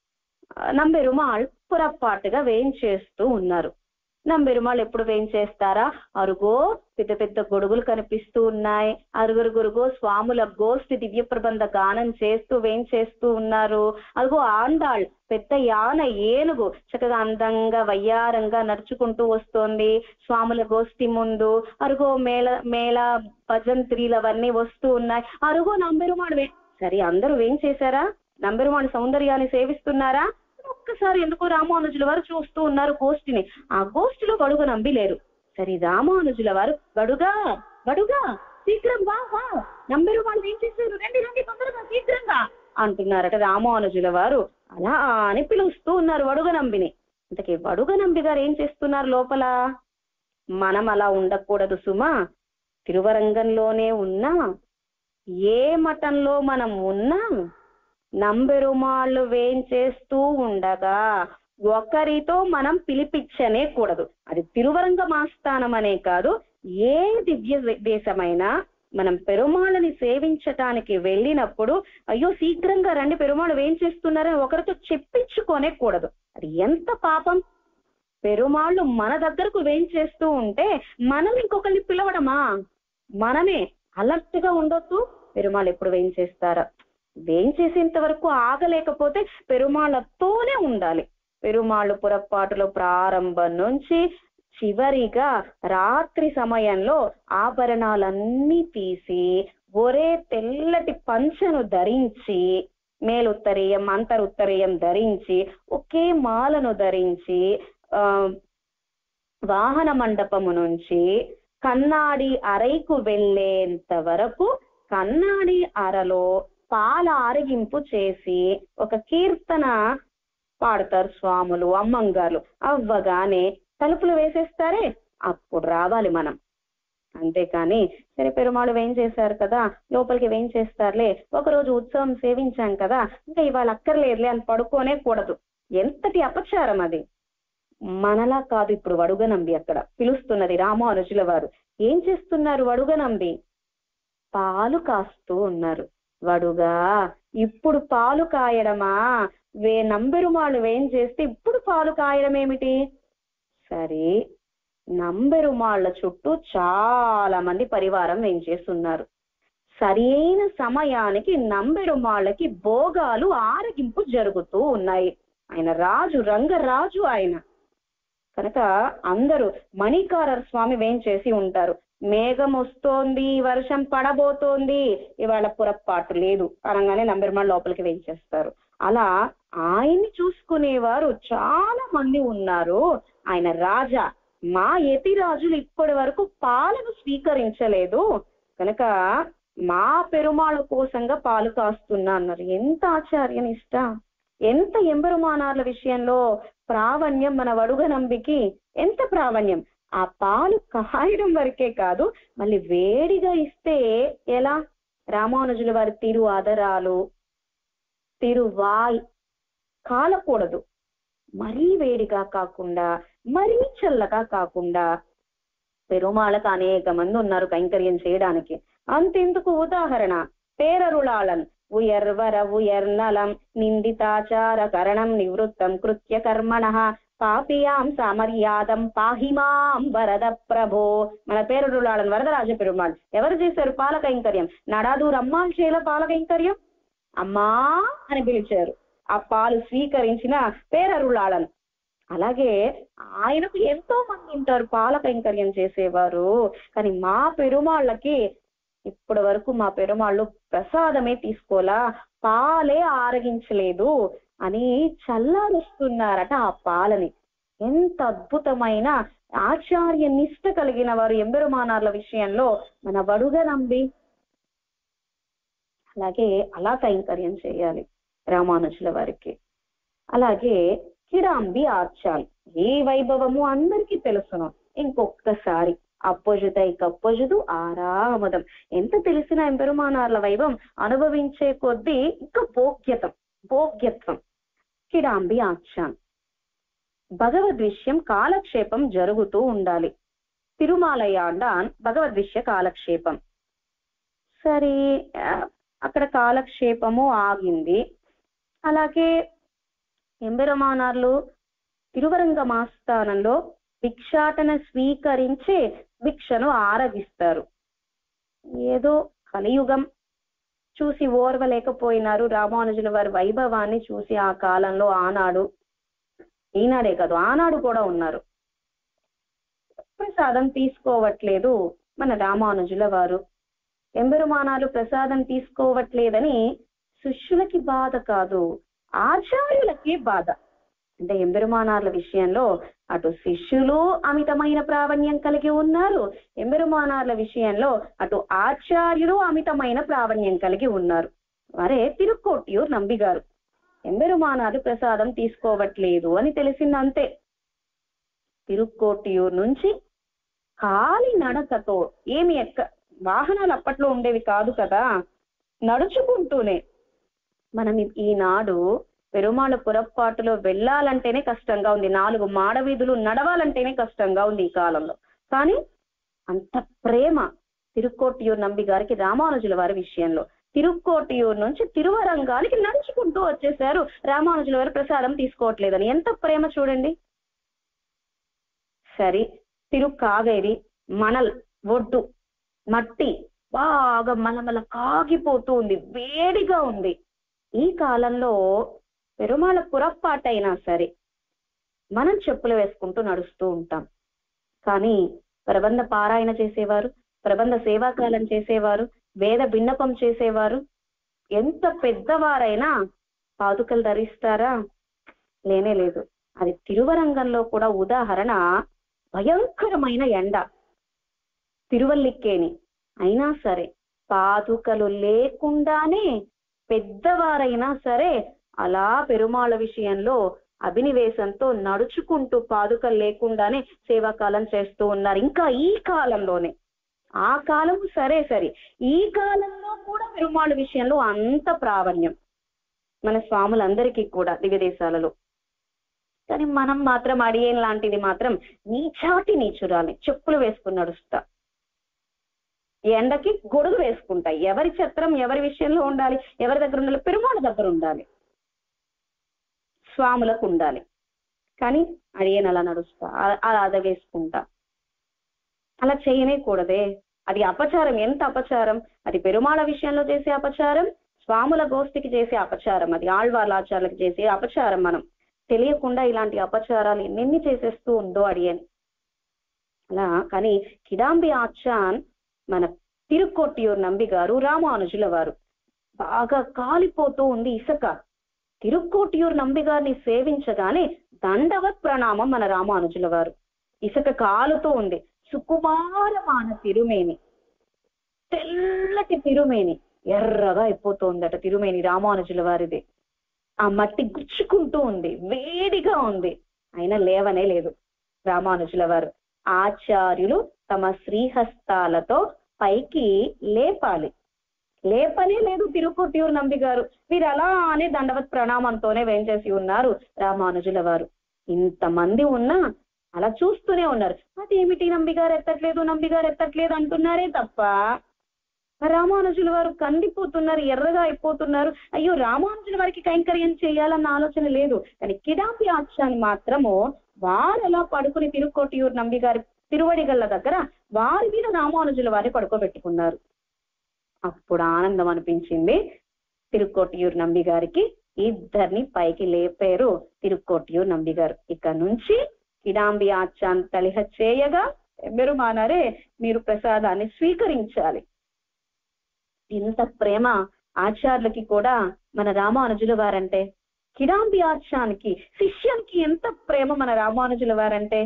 నంబెరుమాళ్ పురప్పాటుగా వేయించేస్తూ ఉన్నారు. నంబెరుమాళ్ ఎప్పుడు వేయించేస్తారా? అరుగో పెద్ద పెద్ద గొడుగులు కనిపిస్తూ ఉన్నాయి, అరుగురుగురుగో స్వాముల గోష్ఠి దివ్య ప్రబంధ గానం చేస్తూ వేయించేస్తూ ఉన్నారు. అరుగో ఆండాళ్ పెద్ద యాన ఏనుగు చక్కగా అందంగా వయ్యారంగా నడుచుకుంటూ వస్తోంది స్వాముల గోష్ఠి ముందు. అరుగో మేళ భజంత్రీలవన్నీ వస్తూ ఉన్నాయి. అరుగో నంబెరుమాళ్ సరే అందరూ వేయించేశారా? నంబెరుమాళ్ సౌందర్యాన్ని సేవిస్తున్నారా? ఒక్కసారి ఎందుకో రామానుజుల వారు చూస్తూ ఉన్నారు గోష్ఠిని. ఆ గోష్ఠిలో వడుగనంబి లేరు. సరే రామానుజుల వారు వడుగా వడుగా శీఘ్రం వా వా, నంబెరుమాళ్ ఏం చేశారు, రండి రండి తొందరగా శీఘ్రంగా అంటున్నారట. రామానుజుల వారు అలా అని పిలుస్తూ ఉన్నారు వడుగనంబిని. ఇంతకీ వడుగనంబి గారు ఏం చేస్తున్నారు లోపల? మనం అలా ఉండకూడదు సుమా. తిరువరంగంలోనే ఉన్నా, ఏ మఠంలో మనం ఉన్నా, నంబెరుమాళ్ళు వేయించేస్తూ ఉండగా ఒకరితో మనం పిలిపించనే కూడదు. అది తిరువరంగం ఆస్థానం అనే కాదు, ఏ దివ్య దేశమైనా మనం పెరుమాళ్ళని సేవించటానికి వెళ్ళినప్పుడు అయ్యో శీఘ్రంగా రండి పెరుమాళ్ళు వేయించేస్తున్నారని ఒకరితో చెప్పించుకోనే కూడదు. అది ఎంత పాపం. పెరుమాళ్ళు మన దగ్గరకు వేయించేస్తూ ఉంటే మనం ఇంకొకరిని పిలవడమా? మనమే అలర్ట్ గా ఉండొద్దు. పెరుమాళ్ళు ఎప్పుడు వేయించేస్తారా, వేయించేసేంత వరకు ఆగలేకపోతే పెరుమాళ్ళతోనే ఉండాలి. పెరుమాళ్ళు పురప్పాటులో ప్రారంభం నుంచి చివరిగా రాత్రి సమయంలో ఆభరణాలన్నీ తీసి ఒరే తెల్లటి పంచను ధరించి, మేలుత్తరీయం అంతరుత్తరీయం ధరించి, ఒకే మాలను ధరించి వాహన మండపము నుంచి కన్నాడి అరైకు వెళ్ళేంత వరకు కన్నాడి అరలో పాల ఆరగింపు చేసి ఒక కీర్తన పాడతారు స్వాములు అమ్మంగారు. అవ్వగానే తలుపులు వేసేస్తారే, అప్పుడు రావాలి మనం. అంతేకాని సరే పెరుమాళ్ళు వేయించేశారు కదా లోపలికి వేయించేస్తారులే, ఒకరోజు ఉత్సవం సేవించాం కదా ఇంకా ఇవాళ అక్కర్లేదులే అని పడుకోనే కూడదు. ఎంతటి అపచారం అది. మనలా కాదు ఇప్పుడు వడుగనంబి అక్కడ పిలుస్తున్నది రామానుజుల వారు. ఏం చేస్తున్నారు వడుగనంబి? పాలు కాస్తూ ఉన్నారు. వడుగా ఇప్పుడు పాలు కాయడమా? నంబెరుమాళ్ళు వేం చేస్తే ఇప్పుడు పాలు కాయడం ఏమిటి? సరే నంబెరుమాళ్ళ చుట్టూ చాలా మంది పరివారం వేయించేస్తున్నారు. సరి అయిన సమయానికి నంబెరుమాళ్ళకి భోగాలు ఆరగింపు జరుగుతూ ఉన్నాయి. ఆయన రాజు, రంగరాజు ఆయన కనుక అందరూ మణికారర్ స్వామి వేయించేసి ఉంటారు. మేఘం వస్తోంది, వర్షం పడబోతోంది, ఇవాళ పురప్పాటు లేదు అనగానే నంబెరుమాళ్ లోపలికి వేయించేస్తారు. అలా ఆయన్ని చూసుకునేవారు చాలా మంది ఉన్నారు. ఆయన రాజా. మా యతిరాజులు ఇప్పటి వరకు పాలను స్వీకరించలేదు కనుక మా పెరుమాళ కోసంగా పాలు కాస్తున్నా అన్నారు. ఎంత ఆచార్యనిష్ట, ఎంత ఎంబెరుమానార్ల విషయంలో ప్రావణ్యం మన వడుగనంబికి, ఎంత ప్రావణ్యం. ఆ పాలు కాయడం వరకే కాదు మళ్ళీ వేడిగా ఇస్తే ఎలా? రామానుజుల వారి తిరు ఆదరాలు తిరువాయ్ కాలకూడదు. మరీ వేడిగా కాకుండా మరీ చల్లగా కాకుండా. పెరుమాళకు అనేక మంది ఉన్నారు కైంకర్యం చేయడానికి. అంతెందుకు, ఉదాహరణ పేరరుళాళన్ ఉయర్వర ఉయర్నలం నిందితాచార కరణం నివృత్తం కృత్య కర్మణ పాపియాం సమర్యాదం పాహిమాం వరద ప్రభో. మన పేరరుళాళన్ వరదరాజ పెరుమాళ్ ఎవరు చేశారు పాల కైంకర్యం? నడాదూర్ అమ్మాల్ చేల పాల కైంకర్యం. అమ్మా అని పిలిచారు. ఆ పాలు స్వీకరించిన పేరరుళాళన్. అలాగే ఆయనకు ఎంతో మంది ఉంటారు పాల కైంకర్యం చేసేవారు. కానీ మా పెరుమాళ్ళకి ఇప్పటి వరకు మా పెరుమాళ్ళు ప్రసాదమే తీసుకోలా, పాలే ఆరగించలేదు అని చల్లారుస్తున్నారట ఆ పాలని. ఎంత అద్భుతమైన ఆచార్య నిష్ట కలిగిన వారు ఎంబెరుమానార్ల విషయంలో మన వడుగా నంబి. అలాగే అలా కైంకర్యం చేయాలి రామానుజుల వారికి. అలాగే కిడాంబి ఆర్చాలి. ఈ వైభవము అందరికీ తెలుసును. ఇంకొక్కసారి అప్పొజుతై కప్పొజుదు ఆరామదం. ఎంత తెలిసిన ఎంబెరుమానార్ల వైభవం అనుభవించే కొద్దీ ఇంకా భోగ్యత్వం. కిడాంబి ఆర్చాన్. భగవద్విషయం కాలక్షేపం జరుగుతూ ఉండాలి. తిరుమాలయాండాన్ భగవద్విషయ కాలక్షేపం. సరే, అక్కడ కాలక్షేపము ఆగింది. అలాగే ఎంబెరుమానార్లు తిరువరంగమాస్థానంలో భిక్షాటన స్వీకరించే భిక్షను ఆరగిస్తారు. ఏదో కలియుగం చూసి ఓర్వలేకపోయినారు. రామానుజుల వారి వైభవాన్ని చూసి ఆ కాలంలో ఆనాడు, ఈనాడే కాదు ఆనాడు కూడా ఉన్నారు. ప్రసాదం తీసుకోవట్లేదు మన రామానుజుల వారు. ఎంబెరుమానాలు ప్రసాదం తీసుకోవట్లేదని శిష్యులకి బాధ కాదు, ఆచార్యులకి బాధ. అంటే ఎంబెరుమానార్ల విషయంలో అటు శిష్యులు అమితమైన ప్రావణ్యం కలిగి ఉన్నారు, ఎంబెరుమానార్ల విషయంలో అటు ఆచార్యులు అమితమైన ప్రావణ్యం కలిగి ఉన్నారు. వారే తిరుక్కోట్యూర్ నంబిగారు. ఎంబెరుమానారు ప్రసాదం తీసుకోవట్లేదు అని తెలిసిందంతే. తిరుక్కోట్యూర్ నుంచి కాలి నడకతో, ఏమి వాహనాలు అప్పట్లో ఉండేవి కాదు కదా, నడుచుకుంటూనే. మనం ఈనాడు పెరుమాళ పురపాటులో వెళ్ళాలంటేనే కష్టంగా ఉంది, 4 మాడవీధులు నడవాలంటేనే కష్టంగా ఉంది ఈ కాలంలో. కానీ అంత ప్రేమ తిరుక్కోట్యూర్ నంబి గారికి రామానుజుల వారి విషయంలో. తిరుక్కోట్యూర్ నుంచి తిరువరంగానికి నడుచుకుంటూ వచ్చేసారు. రామానుజుల వారు ప్రసాదం తీసుకోవట్లేదని ఎంత ప్రేమ చూడండి. సరే, తిరుక్కాగేరి మనల్ ఒడ్డు మట్టి బాగా మలమల కాగిపోతూ ఉంది, వేడిగా ఉంది. ఈ కాలంలో పెరుమాళ పురపాటైనా సరే మనం చెప్పులు వేసుకుంటూ నడుస్తూ ఉంటాం. కానీ ప్రబంధ పారాయణ చేసేవారు, ప్రబంధ సేవాకాలం చేసేవారు, వేద బిన్నపం చేసేవారు, ఎంత పెద్దవారైనా పాదుకలు ధరిస్తారా? లేనే లేదు. అది తిరువరంగంలో కూడా ఉదాహరణ. భయంకరమైన ఎండ, తిరువల్లిక్కేని, అయినా సరే పాదుకలు లేకుండానే పెద్దవారైనా సరే అలా పెరుమాళ విషయంలో అభినివేశంతో నడుచుకుంటూ పాదుకలు లేకుండానే సేవాకాలం చేస్తూ ఉన్నారు. ఇంకా ఈ కాలంలోనే, ఆ కాలం సరే, ఈ కాలంలో కూడా పెరుమాళ విషయంలో అంత ప్రావణ్యం మన స్వాములందరికీ కూడా దివ్యదేశాలలో. కానీ మనం మాత్రం అడియేన్ లాంటిది మాత్రం నీచురాలి, చెప్పులు వేసుకుని నడుస్తా, ఎండకి గొడుగు వేసుకుంటా. ఎవరి ఛత్రం ఎవరి విషయంలో ఉండాలి, ఎవరి దగ్గర ఉండాలి? పెరుమాళ దగ్గర ఉండాలి, స్వాములకు ఉండాలి. కానీ అడియేన్ అలా నడుస్తా, అలా వేసుకుంటా. అలా చేయనే కూడదే, అది అపచారం. ఎంత అపచారం! అది పెరుమాళ విషయంలో చేసే అపచారం, స్వాముల గోష్ఠికి చేసే అపచారం, అది ఆళ్వార్ల ఆచార్యులకు చేసే అపచారం. మనం తెలియకుండా ఇలాంటి అపచారాలు ఎన్నెన్ని చేసేస్తూ ఉందో అడియని అలా. కానీ కిడాంబి ఆచాన్ మన తిరుక్కోట్యూర్ నంబి గారు రామానుజుల వారు. బాగా కాలిపోతూ ఉంది ఇసుక. తిరుక్కోట్యూర్ నంబి గారిని సేవించగానే దండవత్ ప్రణామం మన రామానుజుల వారు. ఇసుక కాలుతూ ఉంది, సుకుమారமான తిరుమేని, తెల్లటి తిరుమేని, ఎర్రగా అయిపోతుందట తిరుమేని రామానుజుల వారిది. ఆ మట్టి గుచ్చుకుంటూ ఉంది, వేడిగా ఉంది, అయినా లేవనే లేదు రామానుజుల వారు. ఆచార్యులు తమ శ్రీహస్తాలతో పైకి లేపనే లేదు తిరుక్కోట్యూర్ నంబి గారు. వీరు అలానే దండవత్ ప్రణామంతోనే వేంచేసి ఉన్నారు రామానుజుల వారు. ఇంతమంది ఉన్నా అలా చూస్తూనే ఉన్నారు. అదేమిటి నంబిగారు ఎత్తట్లేదు అంటున్నారే తప్ప రామానుజుల వారు కందిపోతున్నారు, ఎర్రగా అయిపోతున్నారు. అయ్యో, రామానుజుల వారికి కైంకర్యం చేయాలన్న ఆలోచన లేదు. కానీ కిడాంబి ఆచాన్ మాత్రము వారు అలా పడుకుని తిరుక్కోట్యూర్ నంబి గారి తిరువడిగళ్ళ దగ్గర వారి మీద రామానుజుల వారిని పడుకోబెట్టుకున్నారు. అప్పుడు ఆనందం అనిపించింది తిరుక్కోట్యూర్ నంబి గారికి. ఇద్దరిని పైకి లేపారు తిరుక్కోట్యూర్ నంబి గారు. ఇక నుంచి కిడాంబి ఆచాన్ తలిహ చేయగా, ఎంబెరుమానారే మీరు ప్రసాదాన్ని స్వీకరించాలి. ఎంత ప్రేమ ఆచార్యులకి కూడా మన రామానుజుల వారంటే, కిడాంబి ఆచార్యానికి శిష్యునికి ఎంత ప్రేమ మన రామానుజుల వారంటే.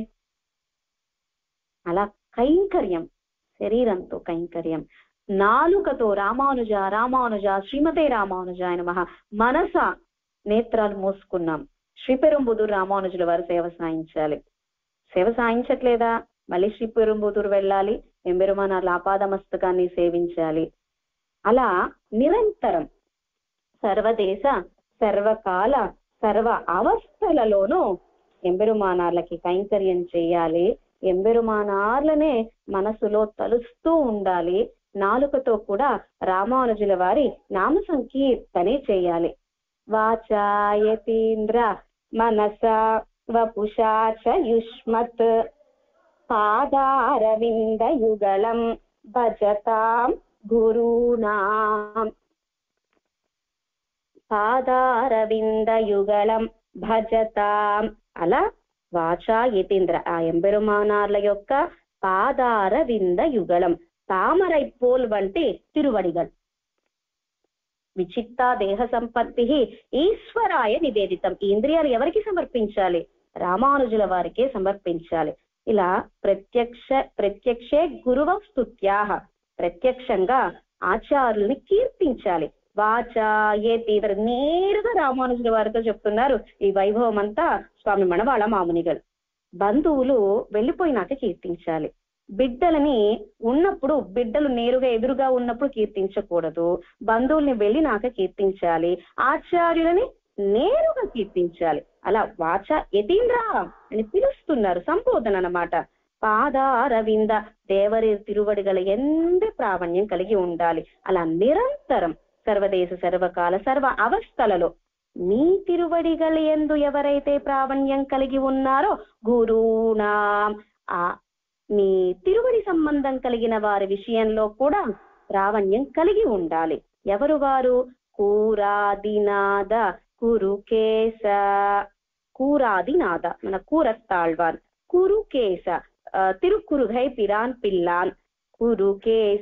అలా కైంకర్యం, శరీరంతో కైంకర్యం, నాలుకతో రామానుజ రామానుజ శ్రీమతే రామానుజాయ నమః, మనస నేత్రాలు మూసుకున్నాం శ్రీపెరుంబుదూరు రామానుజుల వారు సేవ సాయించాలి. సేవ సాయించట్లేదా? మళ్ళీ శ్రీపెరుంబుదూరు వెళ్ళాలి, ఎంబెరుమానార్ల ఆపాదమస్తకాన్ని సేవించాలి. అలా నిరంతరం సర్వదేశ సర్వకాల సర్వ అవస్థలలోనూ ఎంబెరుమానార్లకి కైంకర్యం చేయాలి. ఎంబెరుమానార్లనే మనసులో తలుస్తూ ఉండాలి. నాలుకతో కూడా రామానుజుల వారి నామ సంకీర్తనే చేయాలి. వాచాయతీంద్ర మనస వపుషా చ యుష్మత్ పాదారవింద యుగళం భజతాం గురునాం. పాదారవింద యుగళం భజతాం. అలా వాచా యతీంద్ర, ఆ ఎంబెరుమానార్ల యొక్క పాదారవింద యుగళం, తామరై పోల్ వంటి తిరువడిగల్. విచిత్త దేహ సంపత్తి ఈశ్వరాయ నివేదితం. ఈ ఇంద్రియాలు ఎవరికి సమర్పించాలి? రామానుజుల వారికే సమర్పించాలి. ఇలా ప్రత్యక్షే గురువ స్తుత్యాహ, ప్రత్యక్షంగా ఆచార్యుల్ని కీర్తించాలి. వాచాయేతి, నేరుగా రామానుజుల వారితో చెప్తున్నారు. ఈ వైభవం అంతా స్వామి మణవాళ మామునిగల్. బంధువులు వెళ్ళిపోయినాక కీర్తించాలి. బిడ్డలని ఉన్నప్పుడు, బిడ్డలు నేరుగా ఎదురుగా ఉన్నప్పుడు కీర్తించకూడదు. బంధువుల్ని వెళ్ళినాక కీర్తించాలి. ఆచార్యులని నేరుగా కీర్తించాలి. అలా వాచ యతీంద్ర అని పిలుస్తున్నారు, సంబోధన అన్నమాట. పాదారవింద, దేవరి తిరువడిగల ఎంత ప్రావణ్యం కలిగి ఉండాలి. అలా నిరంతరం సర్వదేశ సర్వకాల సర్వ అవస్థలలో నీ తిరువడిగల యందు ఎవరైతే ప్రావణ్యం కలిగి ఉన్నారో గురునా, ఆ మీ తిరువడి సంబంధం కలిగిన వారి విషయంలో కూడా ప్రావణ్యం కలిగి ఉండాలి. ఎవరు వారు? కూరాదినాద కురుకేశ. కూరాదినాద మన కూరత్తాళ్వాన్, కురుకేశ తిరుక్కురుగై పిరాన్ పిల్లాన్, కురుకేశ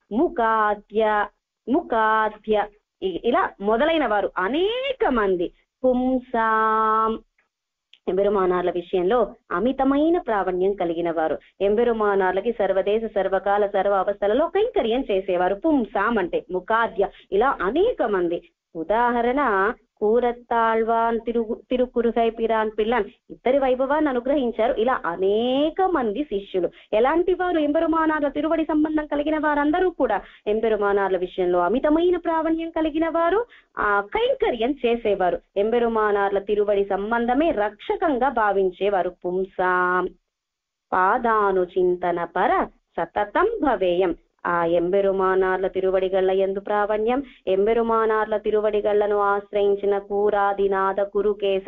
ముఖాద్య ఇలా మొదలైన వారు అనేక మంది. పుంసాం, ఎంబెరుమానార్ల విషయంలో అమితమైన ప్రావణ్యం కలిగిన వారు. ఎంబెరుమానార్లకి సర్వదేశ సర్వకాల సర్వ అవస్థలలో కైంకర్యం చేసేవారు. పుంసాం అంటే ముఖాద్య, ఇలా అనేక మంది. ఉదాహరణ కూరత్తాళ్వాన్, తిరుక్కురుగై పిరాన్ పిల్లాన్, ఇద్దరి వైభవాన్ని అనుగ్రహించారు. ఇలా అనేక మంది శిష్యులు. ఎలాంటి వారు? ఎంబెరుమానార్ల తిరువడి సంబంధం కలిగిన వారందరూ కూడా ఎంబెరుమానార్ల విషయంలో అమితమైన ప్రావణ్యం కలిగిన వారు, ఆ కైంకర్యం చేసేవారు. ఎంబెరుమానార్ల తిరువడి సంబంధమే రక్షకంగా భావించేవారు. పుంసాం పాదానుచింతన పర సతతం భవేయం. ఆ ఎంబెరుమానార్ల తిరువడిగళ్ల యందు ప్రావణ్యం, ఎంబెరుమానార్ల తిరువడిగళ్లను ఆశ్రయించిన కూరాదినాద కురుకేశ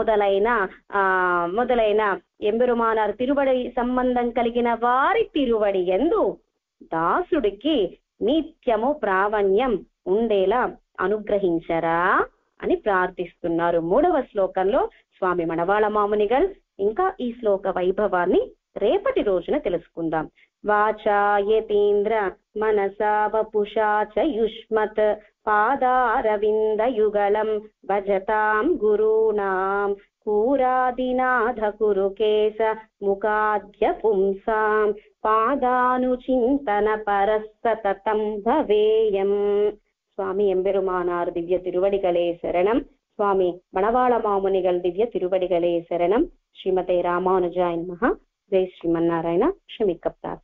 మొదలైన ఎంబెరుమానార్ తిరువడి సంబంధం కలిగిన వారి తిరువడి యందు దాసుడికి నిత్యము ప్రావణ్యం ఉండేలా అనుగ్రహించరా అని ప్రార్థిస్తున్నారు. 3వ శ్లోకంలో స్వామి మణవాళ మామునిగల్. ఇంకా ఈ శ్లోక వైభవాన్ని రేపటి రోజున తెలుసుకుందాం. వాచాయతీంద్ర మనసా వపుషా చ యుష్మత్ పాదారవింద యుగళం భజతాం గురునాం కూరాదినాథ కురుకేశ ముఖాద్య పుంసాం పాదానుచింతన పరస్తతం భవేయం. స్వామి ఎంబెరుమానార్ దివ్య తిరువడిగలే శరణం. స్వామి మణవాళ మామునిగల్ దివ్య తిరువడిగలే శరణం. శ్రీమతే రామానుజాయ నమః. జై శ్రీమన్నారాయణ. క్షమికప్తార్.